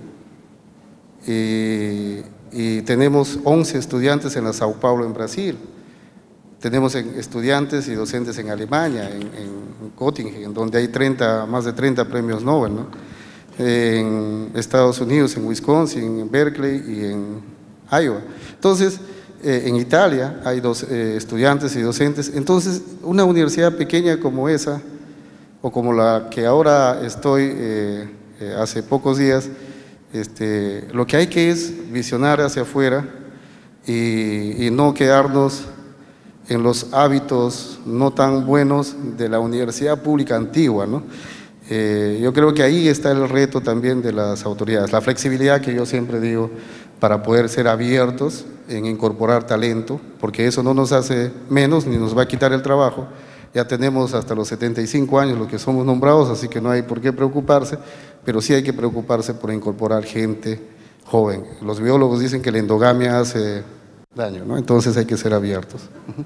Y tenemos 11 estudiantes en la Sao Paulo, en Brasil. Tenemos estudiantes y docentes en Alemania, en Göttingen, donde hay más de 30 premios Nobel, ¿no? En Estados Unidos, en Wisconsin, en Berkeley y en Iowa. Entonces, en Italia hay estudiantes y docentes. Entonces, una universidad pequeña como esa, o como la que ahora estoy hace pocos días, lo que hay que es visionar hacia afuera y no quedarnos en los hábitos no tan buenos de la universidad pública antigua, ¿no? Yo creo que ahí está el reto también de las autoridades, la flexibilidad que yo siempre digo, para poder ser abiertos en incorporar talento, porque eso no nos hace menos ni nos va a quitar el trabajo. Ya tenemos hasta los 75 años los que somos nombrados, así que no hay por qué preocuparse, pero sí hay que preocuparse por incorporar gente joven. Los biólogos dicen que la endogamia hace daño, ¿no? Entonces hay que ser abiertos.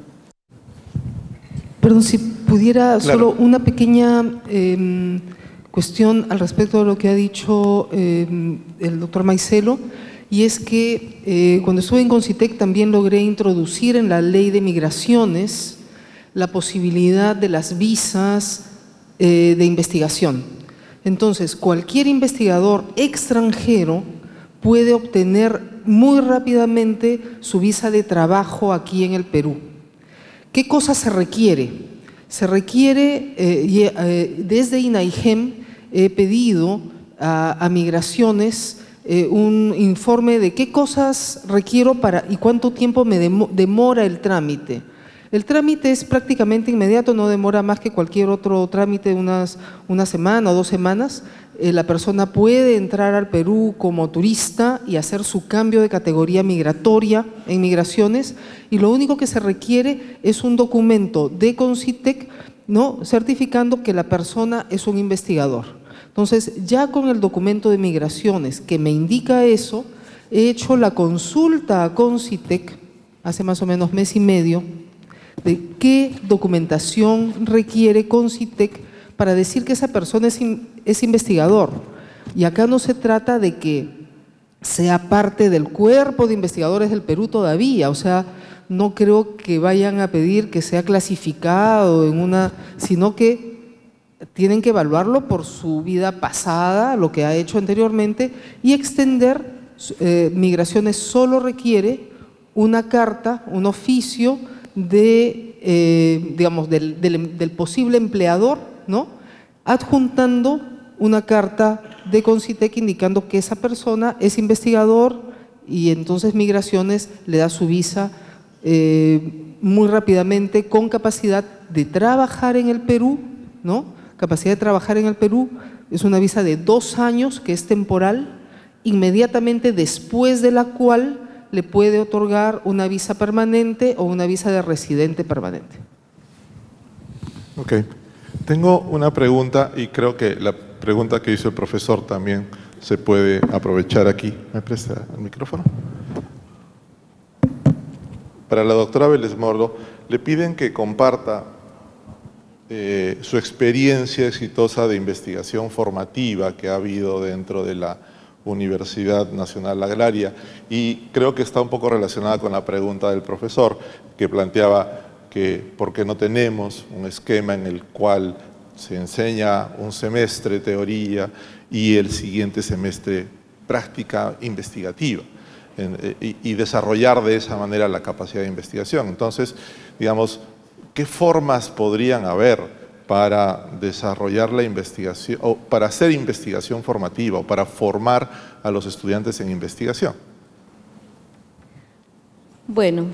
Perdón, si pudiera, solo una pequeña cuestión al respecto de lo que ha dicho el doctor Maicelo, y es que cuando estuve en Concitec también logré introducir en la ley de migraciones la posibilidad de las visas de investigación. Entonces, cualquier investigador extranjero puede obtener muy rápidamente su visa de trabajo aquí en el Perú. ¿Qué cosa se requiere? Se requiere, desde INAIGEM he pedido a Migraciones un informe de qué cosas requiero y cuánto tiempo me demora el trámite. El trámite es prácticamente inmediato, no demora más que cualquier otro trámite, una semana o 2 semanas. La persona puede entrar al Perú como turista y hacer su cambio de categoría migratoria en Migraciones, y lo único que se requiere es un documento de Concitec, ¿no?, certificando que la persona es un investigador. Entonces, ya con el documento de Migraciones que me indica eso, he hecho la consulta a Concitec hace más o menos mes y medio de qué documentación requiere Concitec para decir que esa persona es investigador. Y acá no se trata de que sea parte del cuerpo de investigadores del Perú todavía, o sea, no creo que vayan a pedir que sea clasificado en una, sino que tienen que evaluarlo por su vida pasada, lo que ha hecho anteriormente, y extender migraciones solo requiere una carta, un oficio de, digamos, del posible empleador, ¿no?, adjuntando una carta de Concitec indicando que esa persona es investigador, y entonces Migraciones le da su visa muy rápidamente, con capacidad de trabajar en el Perú, ¿no? Capacidad de trabajar en el Perú, es una visa de 2 años que es temporal, inmediatamente después de la cual le puede otorgar una visa permanente o una visa de residente permanente. Ok. Tengo una pregunta, y creo que la pregunta que hizo el profesor también se puede aprovechar aquí. ¿Me presta el micrófono? Para la doctora Vélez Mordo, le piden que comparta su experiencia exitosa de investigación formativa que ha habido dentro de la Universidad Nacional Agraria, y creo que está un poco relacionada con la pregunta del profesor, que planteaba que por qué no tenemos un esquema en el cual se enseña un semestre teoría y el siguiente semestre práctica investigativa, y desarrollar de esa manera la capacidad de investigación. Entonces, digamos, ¿qué formas podrían haber para desarrollar la investigación, o para hacer investigación formativa, o para formar a los estudiantes en investigación? Bueno,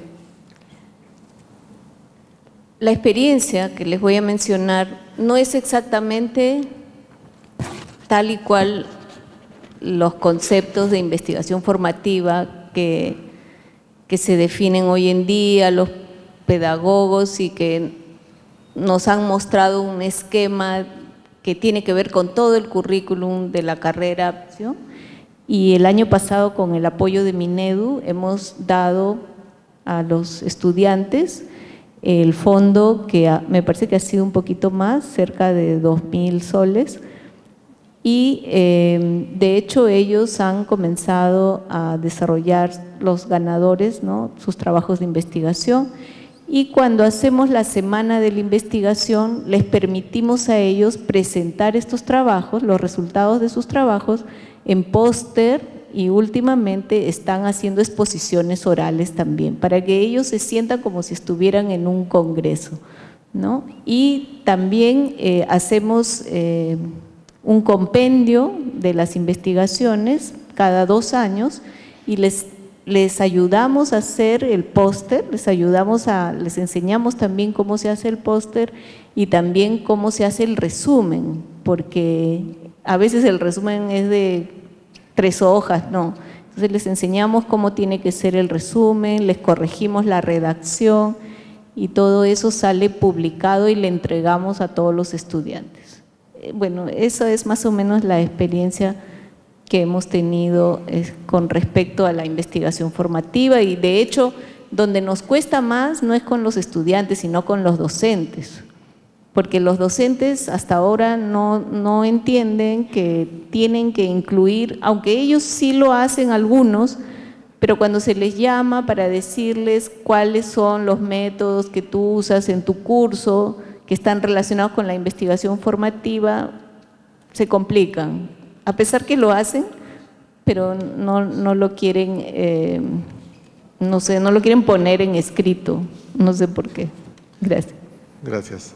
la experiencia que les voy a mencionar no es exactamente tal y cual los conceptos de investigación formativa que se definen hoy en día los pedagogos, y que nos han mostrado un esquema que tiene que ver con todo el currículum de la carrera. Y el año pasado, con el apoyo de Minedu, hemos dado a los estudiantes el fondo, que me parece que ha sido un poquito más, cerca de 2.000 soles, y de hecho ellos han comenzado a desarrollar, los ganadores, ¿no?, sus trabajos de investigación. Y cuando hacemos la semana de la investigación, les permitimos a ellos presentar estos trabajos, los resultados de sus trabajos, en póster, y últimamente están haciendo exposiciones orales también, para que ellos se sientan como si estuvieran en un congreso, ¿no? Y también hacemos un compendio de las investigaciones cada 2 años, y les ayudamos a hacer el póster, les enseñamos también cómo se hace el póster, y también cómo se hace el resumen, porque a veces el resumen es de 3 hojas, no. Entonces les enseñamos cómo tiene que ser el resumen, les corregimos la redacción, y todo eso sale publicado y le entregamos a todos los estudiantes. Bueno, esa es más o menos la experiencia que hemos tenido con respecto a la investigación formativa, y de hecho donde nos cuesta más no es con los estudiantes, sino con los docentes, porque los docentes hasta ahora no entienden que tienen que incluir, aunque ellos sí lo hacen algunos, pero cuando se les llama para decirles cuáles son los métodos que tú usas en tu curso, que están relacionados con la investigación formativa, se complican, a pesar que lo hacen, pero no lo quieren, no sé, no lo quieren poner en escrito, no sé por qué. Gracias. Gracias.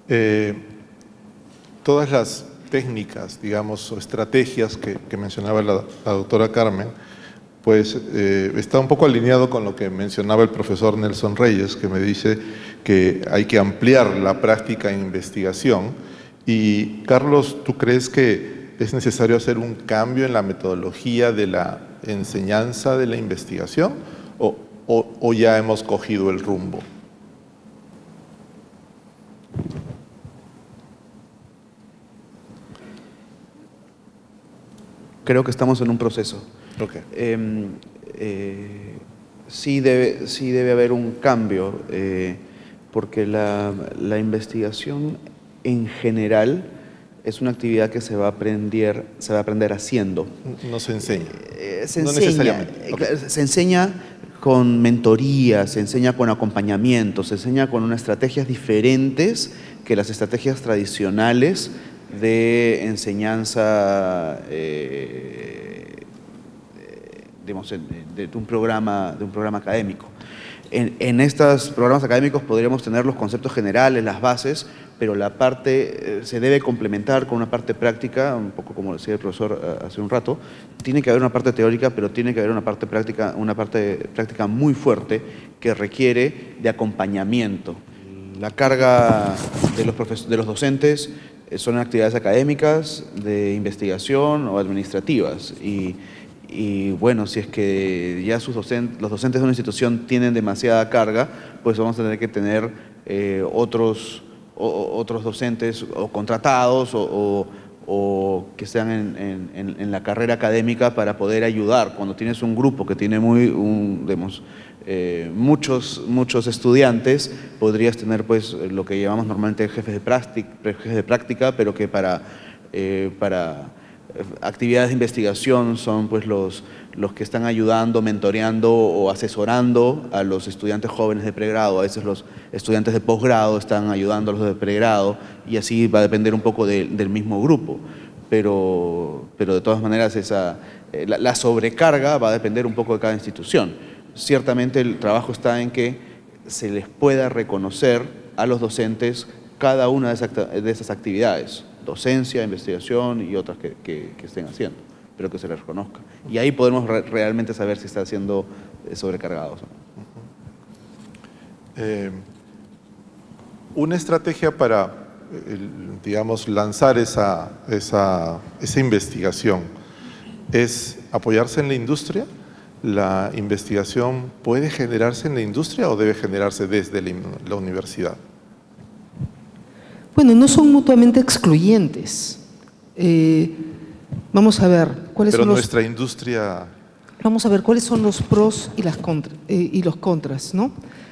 Todas las técnicas, digamos, o estrategias que mencionaba la doctora Carmen, pues está un poco alineado con lo que mencionaba el profesor Nelson Reyes, que me dice que hay que ampliar la práctica en investigación. Y Carlos, ¿tú crees que es necesario hacer un cambio en la metodología de la enseñanza de la investigación, o ya hemos cogido el rumbo? Creo que estamos en un proceso. Okay. Sí debe haber un cambio, porque la investigación en general es una actividad que se va a aprender haciendo. No se enseña. Se no enseña, necesariamente. Okay. Se enseña con mentoría, se enseña con acompañamiento, se enseña con unas estrategias diferentes que las estrategias tradicionales de enseñanza, digamos, de un programa académico. En estos programas académicos podríamos tener los conceptos generales, las bases, pero la parte se debe complementar con una parte práctica, un poco como decía el profesor hace un rato. Tiene que haber una parte teórica, pero tiene que haber una parte práctica muy fuerte que requiere de acompañamiento. La carga de los docentes son actividades académicas, de investigación o administrativas. Y bueno, si es que ya los docentes de una institución tienen demasiada carga, pues vamos a tener que tener otros docentes o contratados o que están en la carrera académica para poder ayudar. Cuando tienes un grupo que tiene muchos estudiantes, podrías tener pues lo que llamamos normalmente jefes de práctica, pero que para actividades de investigación son pues los que están ayudando, mentoreando o asesorando a los estudiantes jóvenes de pregrado. A veces los estudiantes de posgrado están ayudando a los de pregrado y así va a depender un poco del mismo grupo. Pero de todas maneras la sobrecarga va a depender un poco de cada institución. Ciertamente el trabajo está en que se les pueda reconocer a los docentes cada una de esas actividades. Docencia, investigación y otras que estén haciendo, pero que se les reconozca. Y ahí podemos realmente saber si está siendo sobrecargados. Una estrategia para, digamos, lanzar esa investigación es apoyarse en la industria. ¿La investigación puede generarse en la industria o debe generarse desde la universidad? Bueno, no son mutuamente excluyentes. Vamos a ver cuáles son nuestra industria. Vamos a ver cuáles son los pros y los contras, ¿no?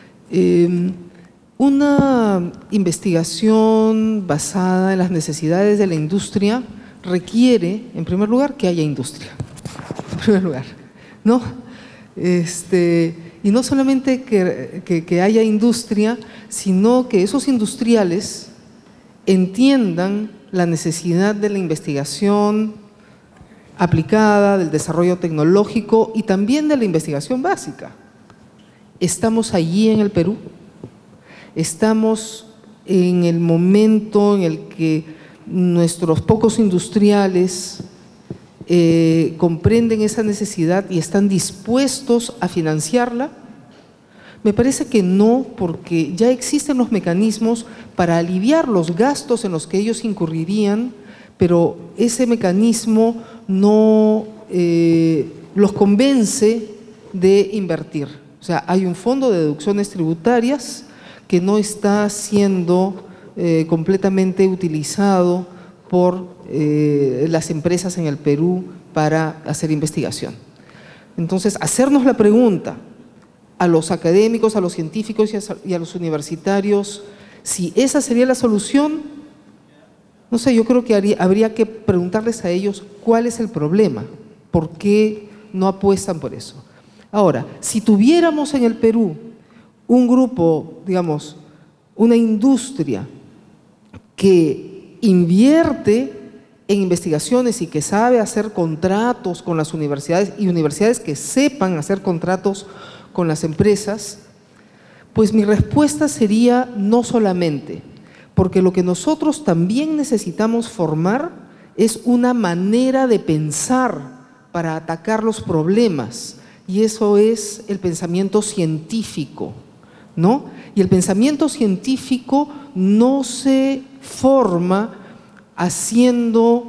Una investigación basada en las necesidades de la industria requiere, en primer lugar, que haya industria. En primer lugar, ¿no? Y no solamente que haya industria, sino que esos industriales entiendan la necesidad de la investigación aplicada, del desarrollo tecnológico y también de la investigación básica. Estamos allí en el Perú, estamos en el momento en el que nuestros pocos industriales comprenden esa necesidad y están dispuestos a financiarla. Me parece que no, porque ya existen los mecanismos para aliviar los gastos en los que ellos incurrirían, pero ese mecanismo no los convence de invertir. O sea, hay un fondo de deducciones tributarias que no está siendo completamente utilizado por las empresas en el Perú para hacer investigación. Entonces, hacernos la pregunta a los académicos, a los científicos y a los universitarios, si esa sería la solución, no sé, yo creo que habría que preguntarles a ellos cuál es el problema, por qué no apuestan por eso. Ahora, si tuviéramos en el Perú un grupo, digamos, una industria que invierte en investigaciones y que sabe hacer contratos con las universidades y universidades que sepan hacer contratos con las empresas, pues mi respuesta sería no solamente, porque lo que nosotros también necesitamos formar es una manera de pensar para atacar los problemas, y eso es el pensamiento científico, ¿no? Y el pensamiento científico no se forma haciendo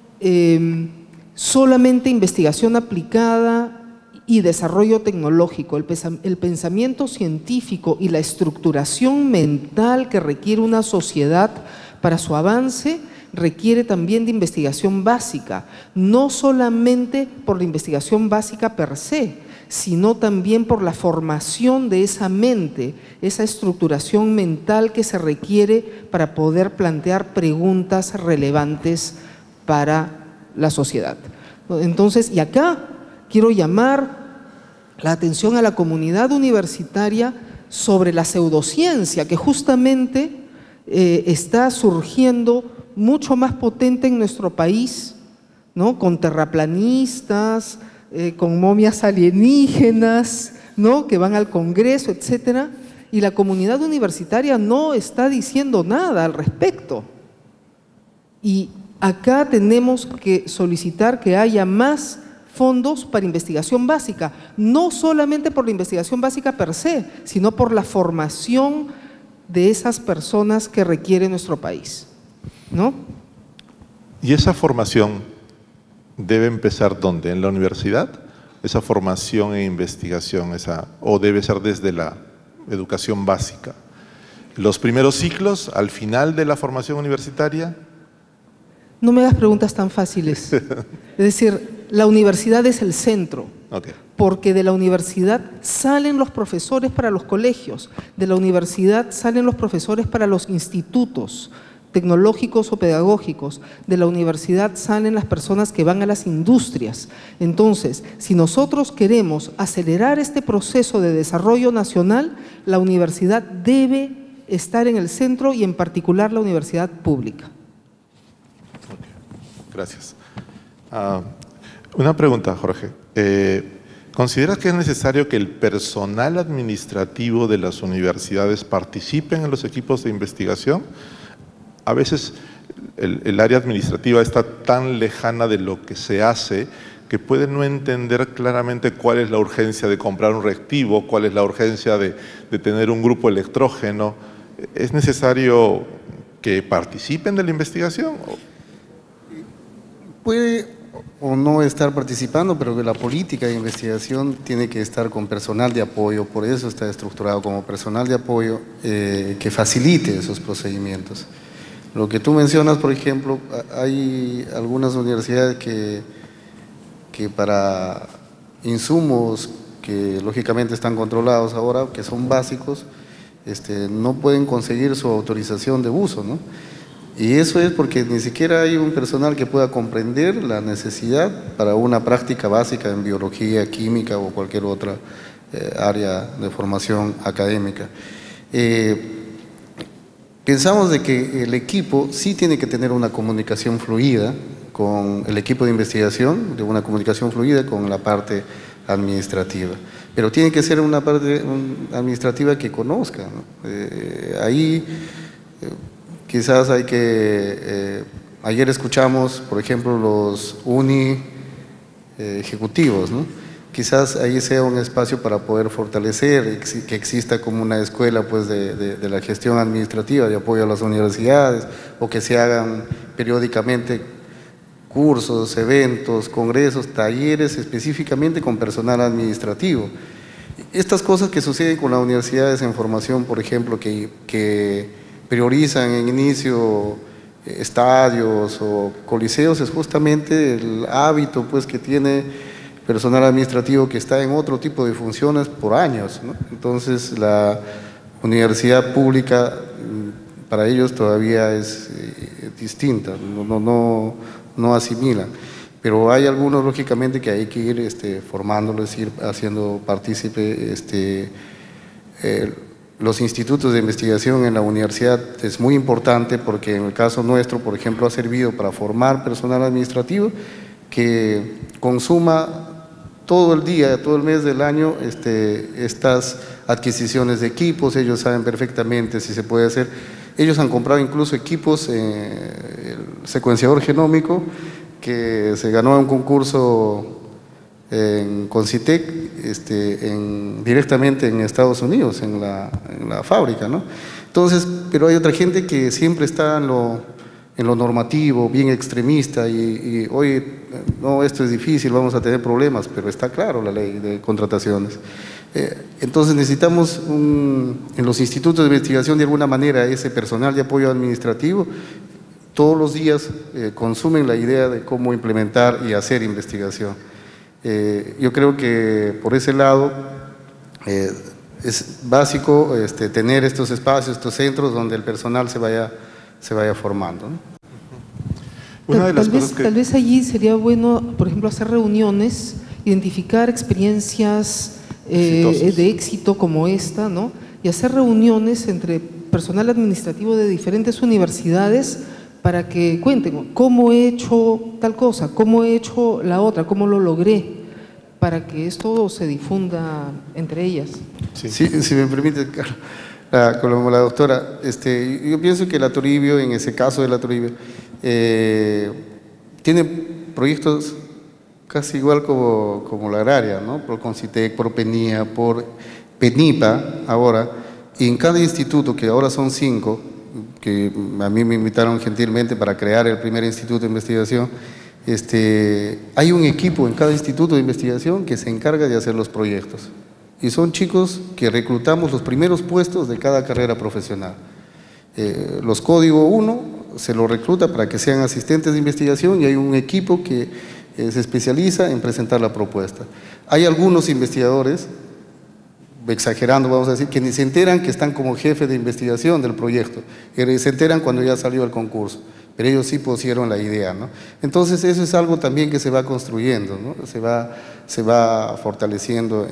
solamente investigación aplicada y desarrollo tecnológico. El pensamiento científico y la estructuración mental que requiere una sociedad para su avance requiere también de investigación básica, no solamente por la investigación básica per se, sino también por la formación de esa mente, esa estructuración mental que se requiere para poder plantear preguntas relevantes para la sociedad. Entonces, y acá quiero llamar la atención a la comunidad universitaria sobre la pseudociencia, que justamente está surgiendo mucho más potente en nuestro país, ¿no? Con terraplanistas, con momias alienígenas, ¿no? Que van al Congreso, etcétera, y la comunidad universitaria no está diciendo nada al respecto. Y acá tenemos que solicitar que haya más fondos para investigación básica, no solamente por la investigación básica per se, sino por la formación de esas personas que requiere nuestro país, ¿no? ¿Y esa formación debe empezar dónde? ¿En la universidad? Esa formación e investigación, o debe ser desde la educación básica. ¿Los primeros ciclos, al final de la formación universitaria? No me hagas preguntas tan fáciles. Es decir, la universidad es el centro, porque de la universidad salen los profesores para los colegios, de la universidad salen los profesores para los institutos tecnológicos o pedagógicos, de la universidad salen las personas que van a las industrias. Entonces, si nosotros queremos acelerar este proceso de desarrollo nacional, la universidad debe estar en el centro y en particular la universidad pública. Gracias. Una pregunta, Jorge. ¿Consideras que es necesario que el personal administrativo de las universidades participen en los equipos de investigación? A veces el área administrativa está tan lejana de lo que se hace que puede no entender claramente cuál es la urgencia de comprar un reactivo, cuál es la urgencia de tener un grupo electrógeno. ¿Es necesario que participen de la investigación? Puede o no estar participando, pero que la política de investigación tiene que estar con personal de apoyo, por eso está estructurado como personal de apoyo que facilite esos procedimientos. Lo que tú mencionas, por ejemplo, hay algunas universidades que para insumos que lógicamente están controlados ahora, que son básicos, no pueden conseguir su autorización de uso, ¿no? Y eso es porque ni siquiera hay un personal que pueda comprender la necesidad para una práctica básica en biología, química o cualquier otra área de formación académica. Pensamos de que el equipo sí tiene que tener una comunicación fluida con el equipo de investigación, de una comunicación fluida con la parte administrativa, pero tiene que ser una parte administrativa que conozca, ¿no? Ahí quizás hay que, ayer escuchamos, por ejemplo, los ejecutivos, ¿no? Quizás ahí sea un espacio para poder fortalecer, que exista como una escuela pues, de la gestión administrativa, de apoyo a las universidades, o que se hagan periódicamente cursos, eventos, congresos, talleres específicamente con personal administrativo. Estas cosas que suceden con las universidades en formación, por ejemplo, que priorizan en inicio estadios o coliseos, es justamente el hábito pues, que tiene personal administrativo que está en otro tipo de funciones por años, ¿no? Entonces la universidad pública para ellos todavía es distinta, no asimilan, pero hay algunos lógicamente que hay que ir formándolos, ir haciendo partícipe. Los institutos de investigación en la universidad es muy importante porque en el caso nuestro, por ejemplo, ha servido para formar personal administrativo que consuma todo el día, todo el mes del año estas adquisiciones de equipos. Ellos saben perfectamente si se puede hacer. Ellos han comprado incluso equipos, el secuenciador genómico que se ganó en un concurso en Concitec, directamente en Estados Unidos, en la fábrica, ¿no? Entonces, pero hay otra gente que siempre está en lo normativo, bien extremista, y hoy, no, esto es difícil, vamos a tener problemas, pero está claro la ley de contrataciones. Entonces necesitamos en los institutos de investigación de alguna manera ese personal de apoyo administrativo. Todos los días consumen la idea de cómo implementar y hacer investigación. Yo creo que por ese lado es básico tener estos espacios, estos centros donde el personal se vaya formando, ¿no? Una de las cosas que... Tal vez allí sería bueno, por ejemplo, hacer reuniones, identificar experiencias de éxito como esta, ¿no? Y hacer reuniones entre personal administrativo de diferentes universidades para que cuenten cómo he hecho tal cosa, cómo he hecho la otra, cómo lo logré, para que esto se difunda entre ellas. Sí, si me permite, como la doctora, yo pienso que la Toribio, en ese caso de la Toribio, tiene proyectos casi igual como la agraria, ¿no? Por Concitec, por PENIA, por PENIPA ahora, y en cada instituto, que ahora son 5, que a mí me invitaron gentilmente para crear el primer instituto de investigación, hay un equipo en cada instituto de investigación que se encarga de hacer los proyectos. Y son chicos que reclutamos los primeros puestos de cada carrera profesional. Los código 1 se los recluta para que sean asistentes de investigación y hay un equipo que se especializa en presentar la propuesta. Hay algunos investigadores, exagerando vamos a decir, que ni se enteran que están como jefe de investigación del proyecto, se enteran cuando ya salió el concurso, pero ellos sí pusieron la idea, ¿no? Entonces eso es algo también que se va construyendo, ¿no? Se va fortaleciendo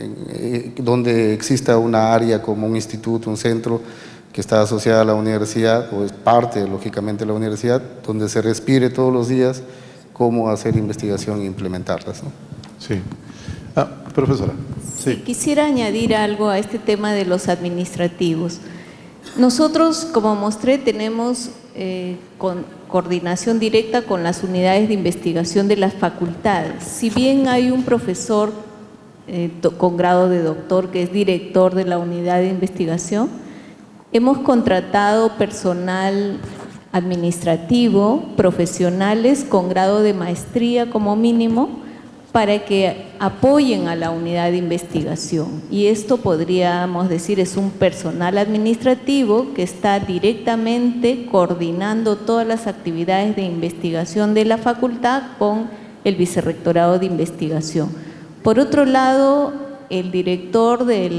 donde exista una área como un instituto, un centro que está asociada a la universidad o es parte lógicamente de la universidad, donde se respire todos los días cómo hacer investigación e implementarlas, ¿no? Sí. Profesora. Sí. Quisiera añadir algo a este tema de los administrativos. Nosotros, como mostré, tenemos coordinación directa con las unidades de investigación de las facultades. Si bien hay un profesor con grado de doctor que es director de la unidad de investigación, hemos contratado personal administrativo, profesionales con grado de maestría como mínimo, para que apoyen a la unidad de investigación. Y esto podríamos decir es un personal administrativo que está directamente coordinando todas las actividades de investigación de la facultad con el Vicerrectorado de Investigación. Por otro lado, el director de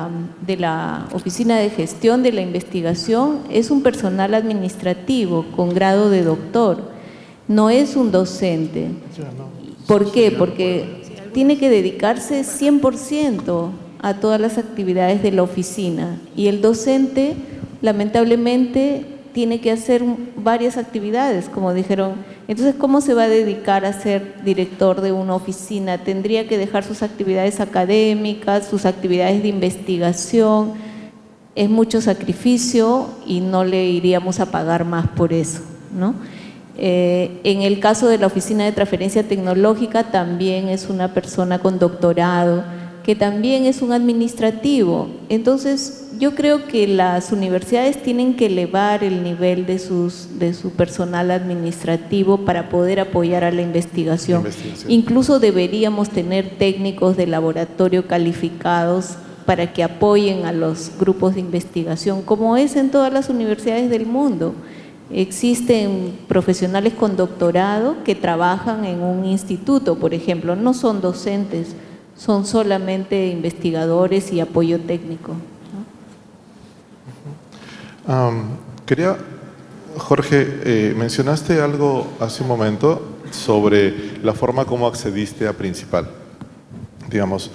la Oficina de Gestión de la Investigación es un personal administrativo con grado de doctor, no es un docente. ¿Por qué? Porque tiene que dedicarse 100% a todas las actividades de la oficina y el docente lamentablemente tiene que hacer varias actividades, como dijeron. Entonces, ¿cómo se va a dedicar a ser director de una oficina? Tendría que dejar sus actividades académicas, sus actividades de investigación. Es mucho sacrificio y no le iríamos a pagar más por eso, ¿no? En el caso de la Oficina de Transferencia Tecnológica también es una persona con doctorado, que también es un administrativo. Entonces, yo creo que las universidades tienen que elevar el nivel de su personal administrativo para poder apoyar a la investigación. Incluso deberíamos tener técnicos de laboratorio calificados para que apoyen a los grupos de investigación, como es en todas las universidades del mundo. Existen profesionales con doctorado que trabajan en un instituto, por ejemplo, no son docentes, son solamente investigadores y apoyo técnico, ¿no? Jorge, mencionaste algo hace un momento sobre la forma como accediste a Principal. Digamos,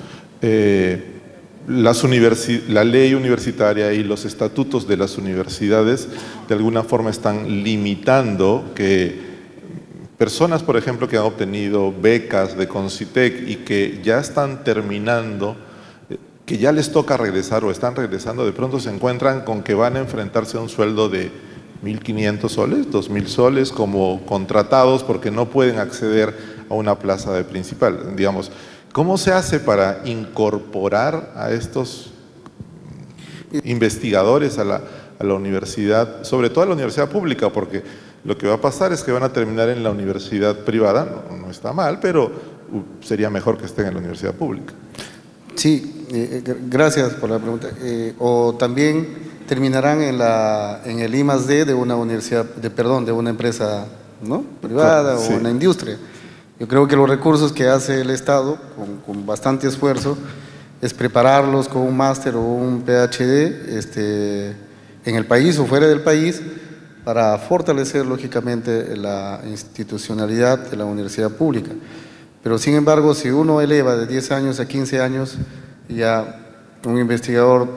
la ley universitaria y los estatutos de las universidades de alguna forma están limitando que personas, por ejemplo, que han obtenido becas de Concitec y que ya están terminando, que ya les toca regresar o están regresando, de pronto se encuentran con que van a enfrentarse a un sueldo de 1.500 soles, 2.000 soles como contratados porque no pueden acceder a una plaza de Principal. Digamos, ¿cómo se hace para incorporar a estos investigadores a la universidad, sobre todo a la universidad pública? Porque lo que va a pasar es que van a terminar en la universidad privada, no está mal, pero sería mejor que estén en la universidad pública. Sí, gracias por la pregunta. O también terminarán en el I+D de una universidad, de una empresa, ¿no?, privada, sí, o una industria. Yo creo que los recursos que hace el Estado, con bastante esfuerzo, es prepararlos con un máster o un PhD en el país o fuera del país, para fortalecer lógicamente la institucionalidad de la universidad pública. Pero sin embargo, si uno eleva de 10 años a 15 años, ya un investigador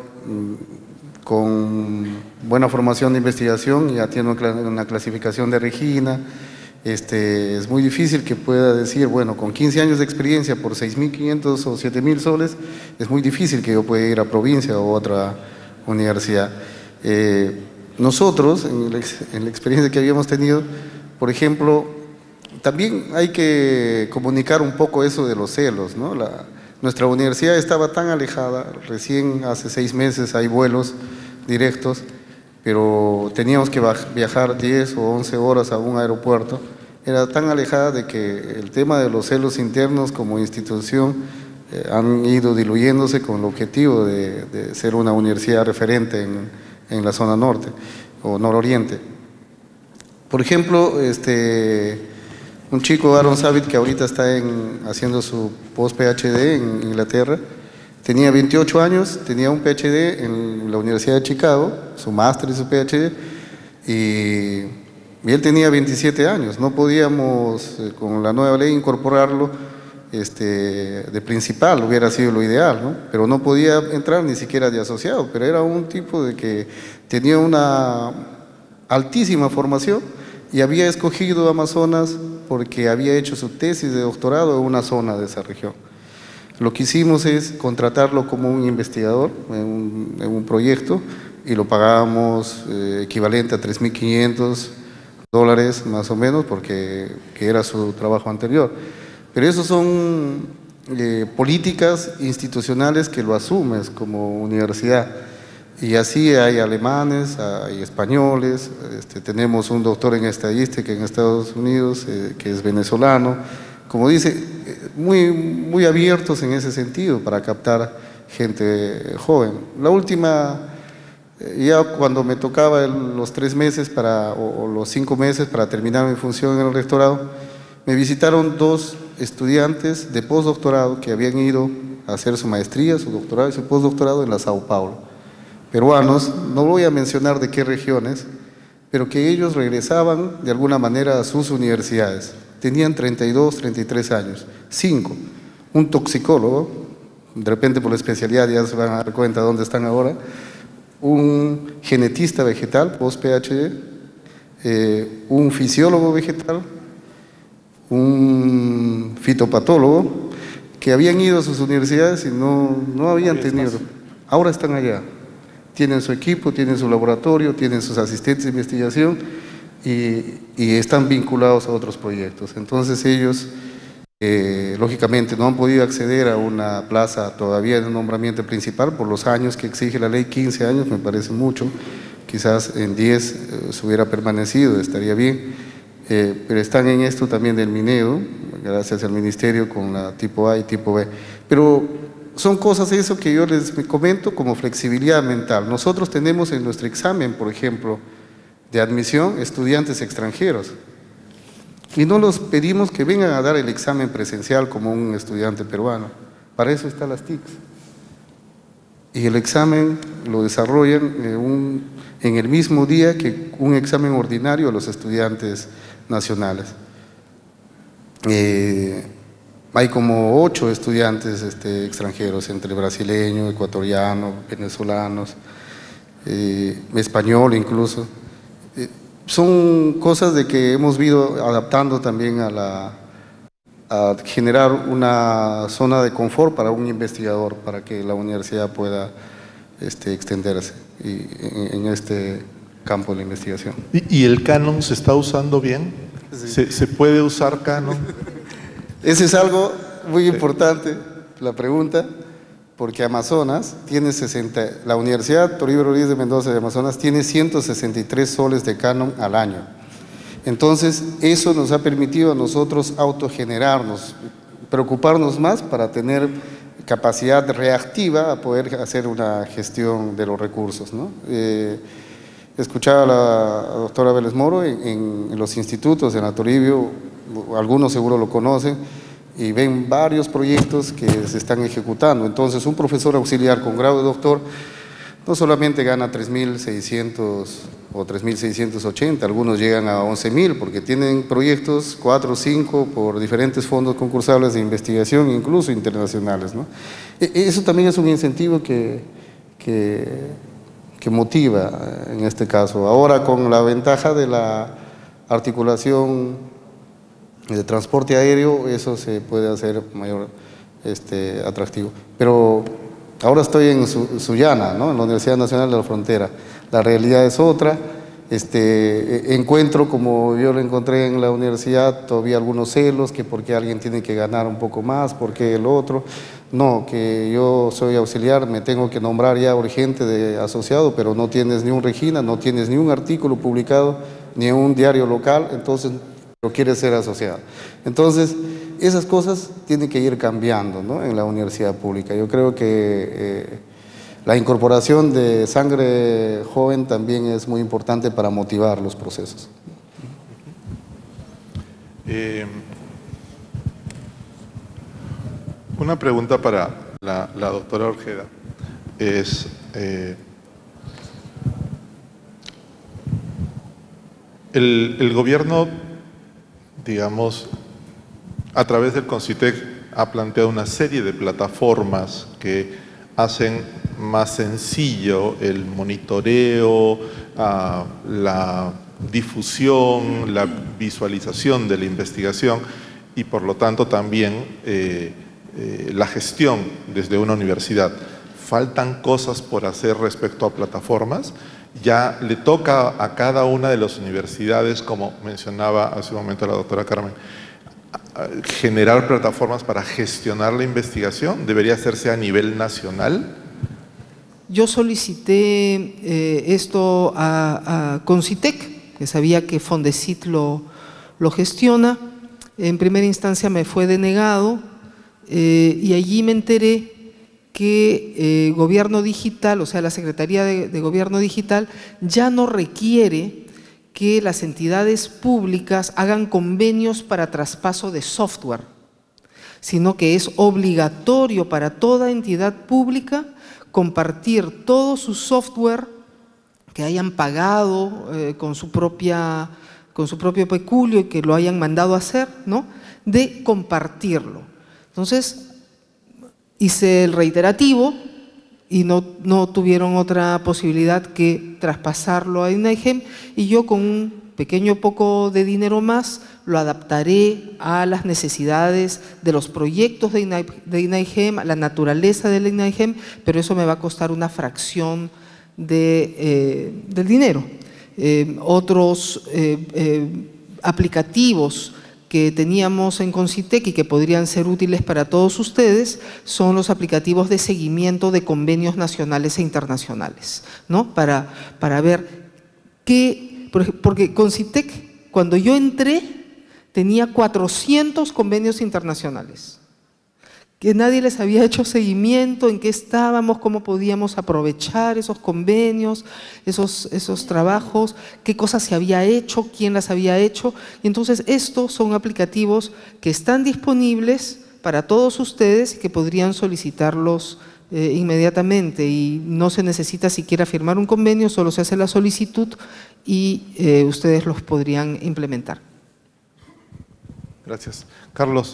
con buena formación de investigación ya tiene una clasificación de Regina, es muy difícil que pueda decir, bueno, con 15 años de experiencia por 6.500 o 7.000 soles, es muy difícil que yo pueda ir a provincia o otra universidad. Nosotros, en la experiencia que habíamos tenido, por ejemplo, también hay que comunicar un poco eso de los celos, ¿no? Nuestra universidad estaba tan alejada, recién hace 6 meses hay vuelos directos, pero teníamos que viajar 10 o 11 horas a un aeropuerto. Era tan alejada de que el tema de los celos internos como institución han ido diluyéndose con el objetivo de ser una universidad referente en la zona norte o nororiente. Por ejemplo, un chico, Aaron Savit, que ahorita está haciendo su post-PhD en Inglaterra, tenía 28 años, tenía un PhD en la Universidad de Chicago, su máster y su PhD, y él tenía 27 años. No podíamos, con la nueva ley, incorporarlo de principal, hubiera sido lo ideal, ¿no? Pero no podía entrar ni siquiera de asociado, pero era un tipo de que tenía una altísima formación y había escogido Amazonas porque había hecho su tesis de doctorado en una zona de esa región. Lo que hicimos es contratarlo como un investigador en un proyecto y lo pagábamos equivalente a $3.500 más o menos, porque era su trabajo anterior. Pero esos son políticas institucionales que lo asumes como universidad. Y así hay alemanes, hay españoles, tenemos un doctor en estadística en Estados Unidos que es venezolano. Como dice, muy abiertos en ese sentido para captar gente joven. La última, ya cuando me tocaba los 3 meses o los 5 meses para terminar mi función en el rectorado, me visitaron 2 estudiantes de postdoctorado que habían ido a hacer su maestría, su doctorado y su postdoctorado en la Sao Paulo. Peruanos, no voy a mencionar de qué regiones, pero que ellos regresaban de alguna manera a sus universidades. Tenían 32, 33 años, 5. Un toxicólogo, de repente por la especialidad ya se van a dar cuenta de dónde están ahora, un genetista vegetal, post-PhD, un fisiólogo vegetal, un fitopatólogo, que habían ido a sus universidades y no habían tenido. Ahora están allá. Tienen su equipo, tienen su laboratorio, tienen sus asistentes de investigación y están vinculados a otros proyectos. Entonces ellos, lógicamente, no han podido acceder a una plaza todavía de nombramiento principal por los años que exige la ley. 15 años me parece mucho, quizás en 10 se hubiera permanecido, estaría bien. Pero están en esto también del minero, gracias al ministerio, con la tipo A y tipo B. Pero son cosas eso que yo les comento como flexibilidad mental. Nosotros tenemos en nuestro examen, por ejemplo, de admisión, estudiantes extranjeros. Y no los pedimos que vengan a dar el examen presencial como un estudiante peruano. Para eso están las TICs. Y el examen lo desarrollan en el mismo día que un examen ordinario a los estudiantes nacionales. Hay como 8 estudiantes extranjeros, entre brasileños, ecuatorianos, venezolanos, español incluso. Son cosas de que hemos ido adaptando también a generar una zona de confort para un investigador, para que la universidad pueda extenderse en este campo de la investigación. ¿Y el canon se está usando bien? Sí. ¿Se puede usar canon? Ese es algo muy importante, la pregunta, porque Amazonas tiene la Universidad Toribio Rodríguez de Mendoza de Amazonas tiene 163 soles de canon al año. Entonces, eso nos ha permitido a nosotros autogenerarnos, preocuparnos más para tener capacidad reactiva a poder hacer una gestión de los recursos, ¿no? Escuchaba a la doctora Vélez Moro en los institutos, en la Toribio, algunos seguro lo conocen, y ven varios proyectos que se están ejecutando. Entonces, un profesor auxiliar con grado de doctor no solamente gana 3.600 o 3.680, algunos llegan a 11.000 porque tienen proyectos 4 o 5 por diferentes fondos concursables de investigación, incluso internacionales, ¿no? Eso también es un incentivo que motiva en este caso. Ahora, con la ventaja de la articulación de transporte aéreo, eso se puede hacer mayor atractivo. Pero ahora estoy en Sullana, ¿no? En la Universidad Nacional de la Frontera. La realidad es otra. Encuentro, como yo lo encontré en la universidad, todavía algunos celos, que porque alguien tiene que ganar un poco más, porque el otro. No, que yo soy auxiliar, me tengo que nombrar ya urgente de asociado, pero no tienes ni un Regina, no tienes ni un artículo publicado, ni en un diario local, entonces no quieres ser asociado. Entonces, esas cosas tienen que ir cambiando, ¿no? En la universidad pública. Yo creo que la incorporación de sangre joven también es muy importante para motivar los procesos. Una pregunta para la doctora Orjeda es, el gobierno, digamos, a través del CONCITEC ha planteado una serie de plataformas que hacen más sencillo el monitoreo, la difusión, la visualización de la investigación y por lo tanto también la gestión desde una universidad. ¿Faltan cosas por hacer respecto a plataformas? Ya le toca a cada una de las universidades, como mencionaba hace un momento la doctora Carmen, generar plataformas para gestionar la investigación. ¿Debería hacerse a nivel nacional? Yo solicité esto a CONCITEC, que sabía que Fondesit lo gestiona. En primera instancia me fue denegado y allí me enteré que Gobierno Digital, o sea, la Secretaría de Gobierno Digital, ya no requiere que las entidades públicas hagan convenios para traspaso de software, sino que es obligatorio para toda entidad pública compartir todo su software que hayan pagado con su propio peculio y que lo hayan mandado a hacer, ¿no? De compartirlo. Entonces, hice el reiterativo y no tuvieron otra posibilidad que traspasarlo a INAIGEM, y yo con un pequeño poco de dinero más lo adaptaré a las necesidades de los proyectos de INAIGEM, a la naturaleza del INAIGEM, pero eso me va a costar una fracción del dinero. Otros aplicativos que teníamos en CONCITEC y que podrían ser útiles para todos ustedes son los aplicativos de seguimiento de convenios nacionales e internacionales, ¿no? Para ver qué, porque CONCITEC, cuando yo entré, tenía 400 convenios internacionales, que nadie les había hecho seguimiento, en qué estábamos, cómo podíamos aprovechar esos convenios, esos trabajos, qué cosas se había hecho, quién las había hecho. Y entonces estos son aplicativos que están disponibles para todos ustedes y que podrían solicitarlos inmediatamente, y no se necesita siquiera firmar un convenio, solo se hace la solicitud y ustedes los podrían implementar. Gracias. Carlos.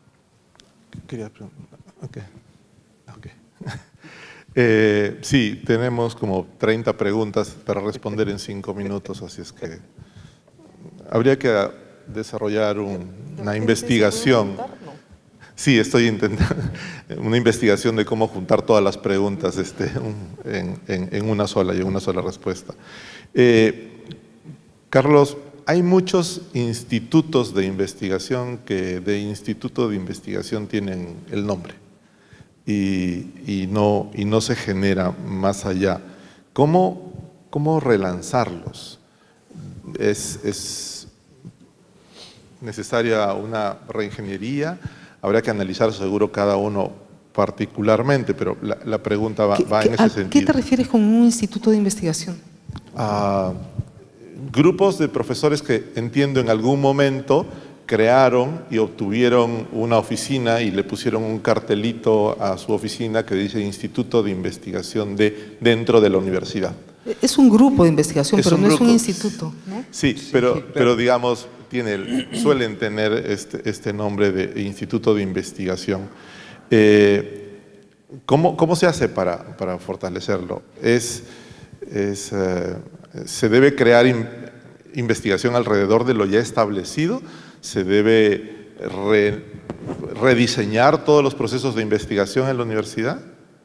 Quería preguntar. Sí, tenemos como 30 preguntas para responder en 5 minutos, así es que habría que desarrollar una investigación. Sí, estoy intentando una investigación de cómo juntar todas las preguntas en una sola y en una sola respuesta. Carlos, hay muchos institutos de investigación que de instituto de investigación tienen el nombre y no se genera más allá. ¿Cómo relanzarlos? ¿Es necesaria una reingeniería? Habrá que analizar seguro cada uno particularmente, pero la pregunta va en ese sentido. ¿A qué te refieres con un instituto de investigación? Grupos de profesores que entiendo en algún momento crearon y obtuvieron una oficina y le pusieron un cartelito a su oficina que dice Instituto de Investigación dentro de la universidad. Es un grupo de investigación, pero no es un grupo. instituto, ¿no? Sí, pero digamos, suelen tener este nombre de Instituto de Investigación. ¿Cómo se hace para fortalecerlo? ¿Se debe crear investigación alrededor de lo ya establecido? ¿Se debe rediseñar todos los procesos de investigación en la universidad?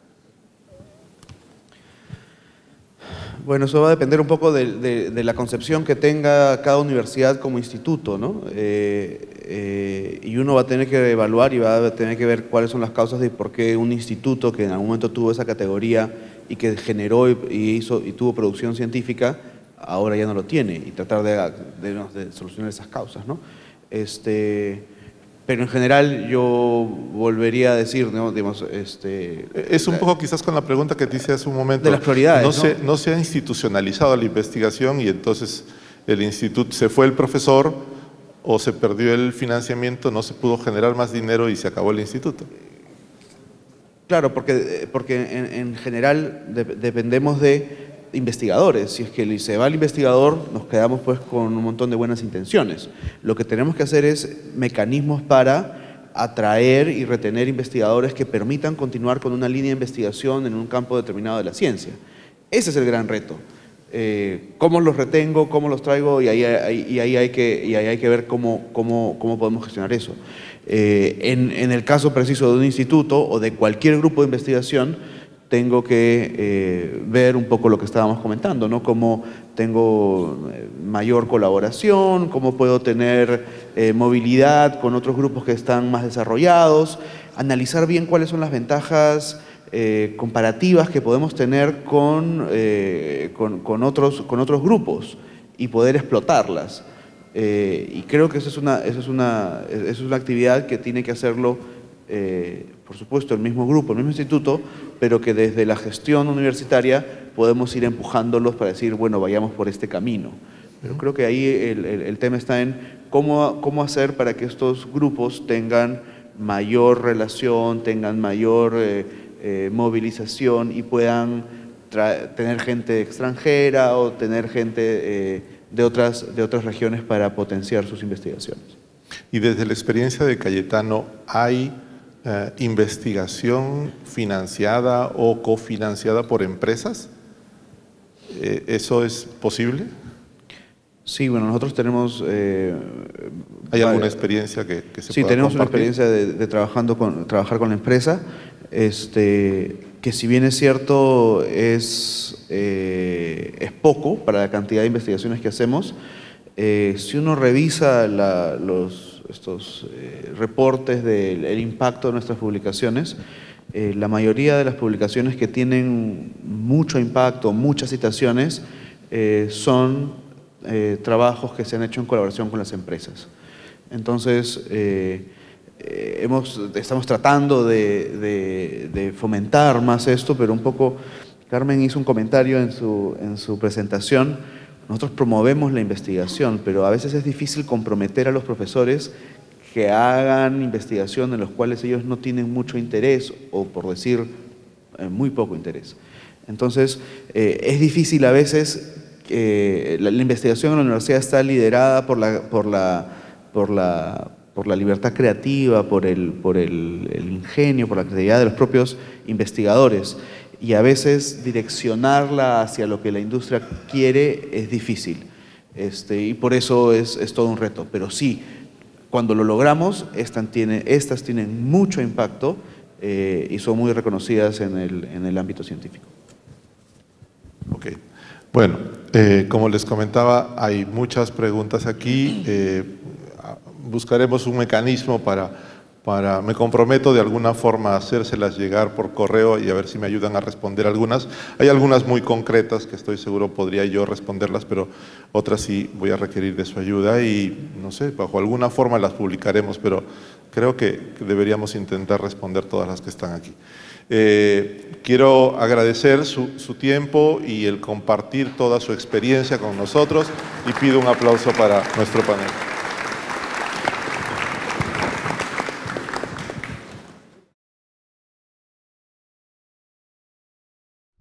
Bueno, eso va a depender un poco de la concepción que tenga cada universidad como instituto, ¿no? Y uno va a tener que evaluar y va a tener que ver cuáles son las causas de por qué un instituto que en algún momento tuvo esa categoría y que generó y tuvo producción científica, ahora ya no lo tiene, y tratar de solucionar esas causas, ¿no? Pero en general yo volvería a decir, ¿no? Digamos, es un poco quizás con la pregunta que te hice hace un momento. De las prioridades, no se ha institucionalizado la investigación y entonces el instituto, se fue el profesor o se perdió el financiamiento, no se pudo generar más dinero y se acabó el instituto. Claro, porque en general dependemos de investigadores. Si es que se va el investigador, nos quedamos pues con un montón de buenas intenciones. Lo que tenemos que hacer es mecanismos para atraer y retener investigadores que permitan continuar con una línea de investigación en un campo determinado de la ciencia. Ese es el gran reto. ¿Cómo los retengo? ¿Cómo los traigo? Y ahí hay que ver cómo podemos gestionar eso. En el caso preciso de un instituto o de cualquier grupo de investigación, tengo que ver un poco lo que estábamos comentando, ¿no? Cómo tengo mayor colaboración, cómo puedo tener movilidad con otros grupos que están más desarrollados, analizar bien cuáles son las ventajas comparativas que podemos tener con otros grupos y poder explotarlas. Y creo que eso es una actividad que tiene que hacerlo, por supuesto, el mismo grupo, el mismo instituto, pero que desde la gestión universitaria podemos ir empujándolos para decir, bueno, vayamos por este camino. Pero creo que ahí el tema está en cómo hacer para que estos grupos tengan mayor relación, tengan mayor movilización y puedan tener gente extranjera o tener gente de otras regiones para potenciar sus investigaciones. Y desde la experiencia de Cayetano, ¿hay investigación financiada o cofinanciada por empresas? ¿Eso es posible? Sí, bueno, nosotros tenemos… ¿Hay alguna experiencia que se pueda Sí, tenemos compartir? una experiencia de trabajar con la empresa, que si bien es cierto es poco para la cantidad de investigaciones que hacemos, si uno revisa estos reportes del impacto de nuestras publicaciones, la mayoría de las publicaciones que tienen mucho impacto, muchas citaciones, son trabajos que se han hecho en colaboración con las empresas. Entonces, estamos tratando de fomentar más esto, pero un poco, Carmen hizo un comentario en su presentación. Nosotros promovemos la investigación, pero a veces es difícil comprometer a los profesores que hagan investigación en los cuales ellos no tienen mucho interés o, por decir, muy poco interés. Entonces, es difícil a veces, la investigación en la universidad está liderada por la libertad creativa, por el ingenio, por la creatividad de los propios investigadores. Y a veces direccionarla hacia lo que la industria quiere es difícil. Y por eso es todo un reto. Pero sí, cuando lo logramos, estas tienen mucho impacto y son muy reconocidas en el ámbito científico. Ok. Bueno, como les comentaba, hay muchas preguntas aquí. Buscaremos un mecanismo me comprometo de alguna forma a hacérselas llegar por correo y a ver si me ayudan a responder algunas. Hay algunas muy concretas que estoy seguro podría yo responderlas, pero otras sí voy a requerir de su ayuda y no sé, bajo alguna forma las publicaremos, pero creo que deberíamos intentar responder todas las que están aquí. Quiero agradecer su tiempo y el compartir toda su experiencia con nosotros y pido un aplauso para nuestro panel.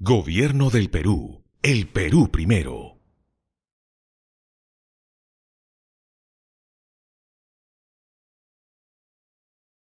Gobierno del Perú. El Perú primero.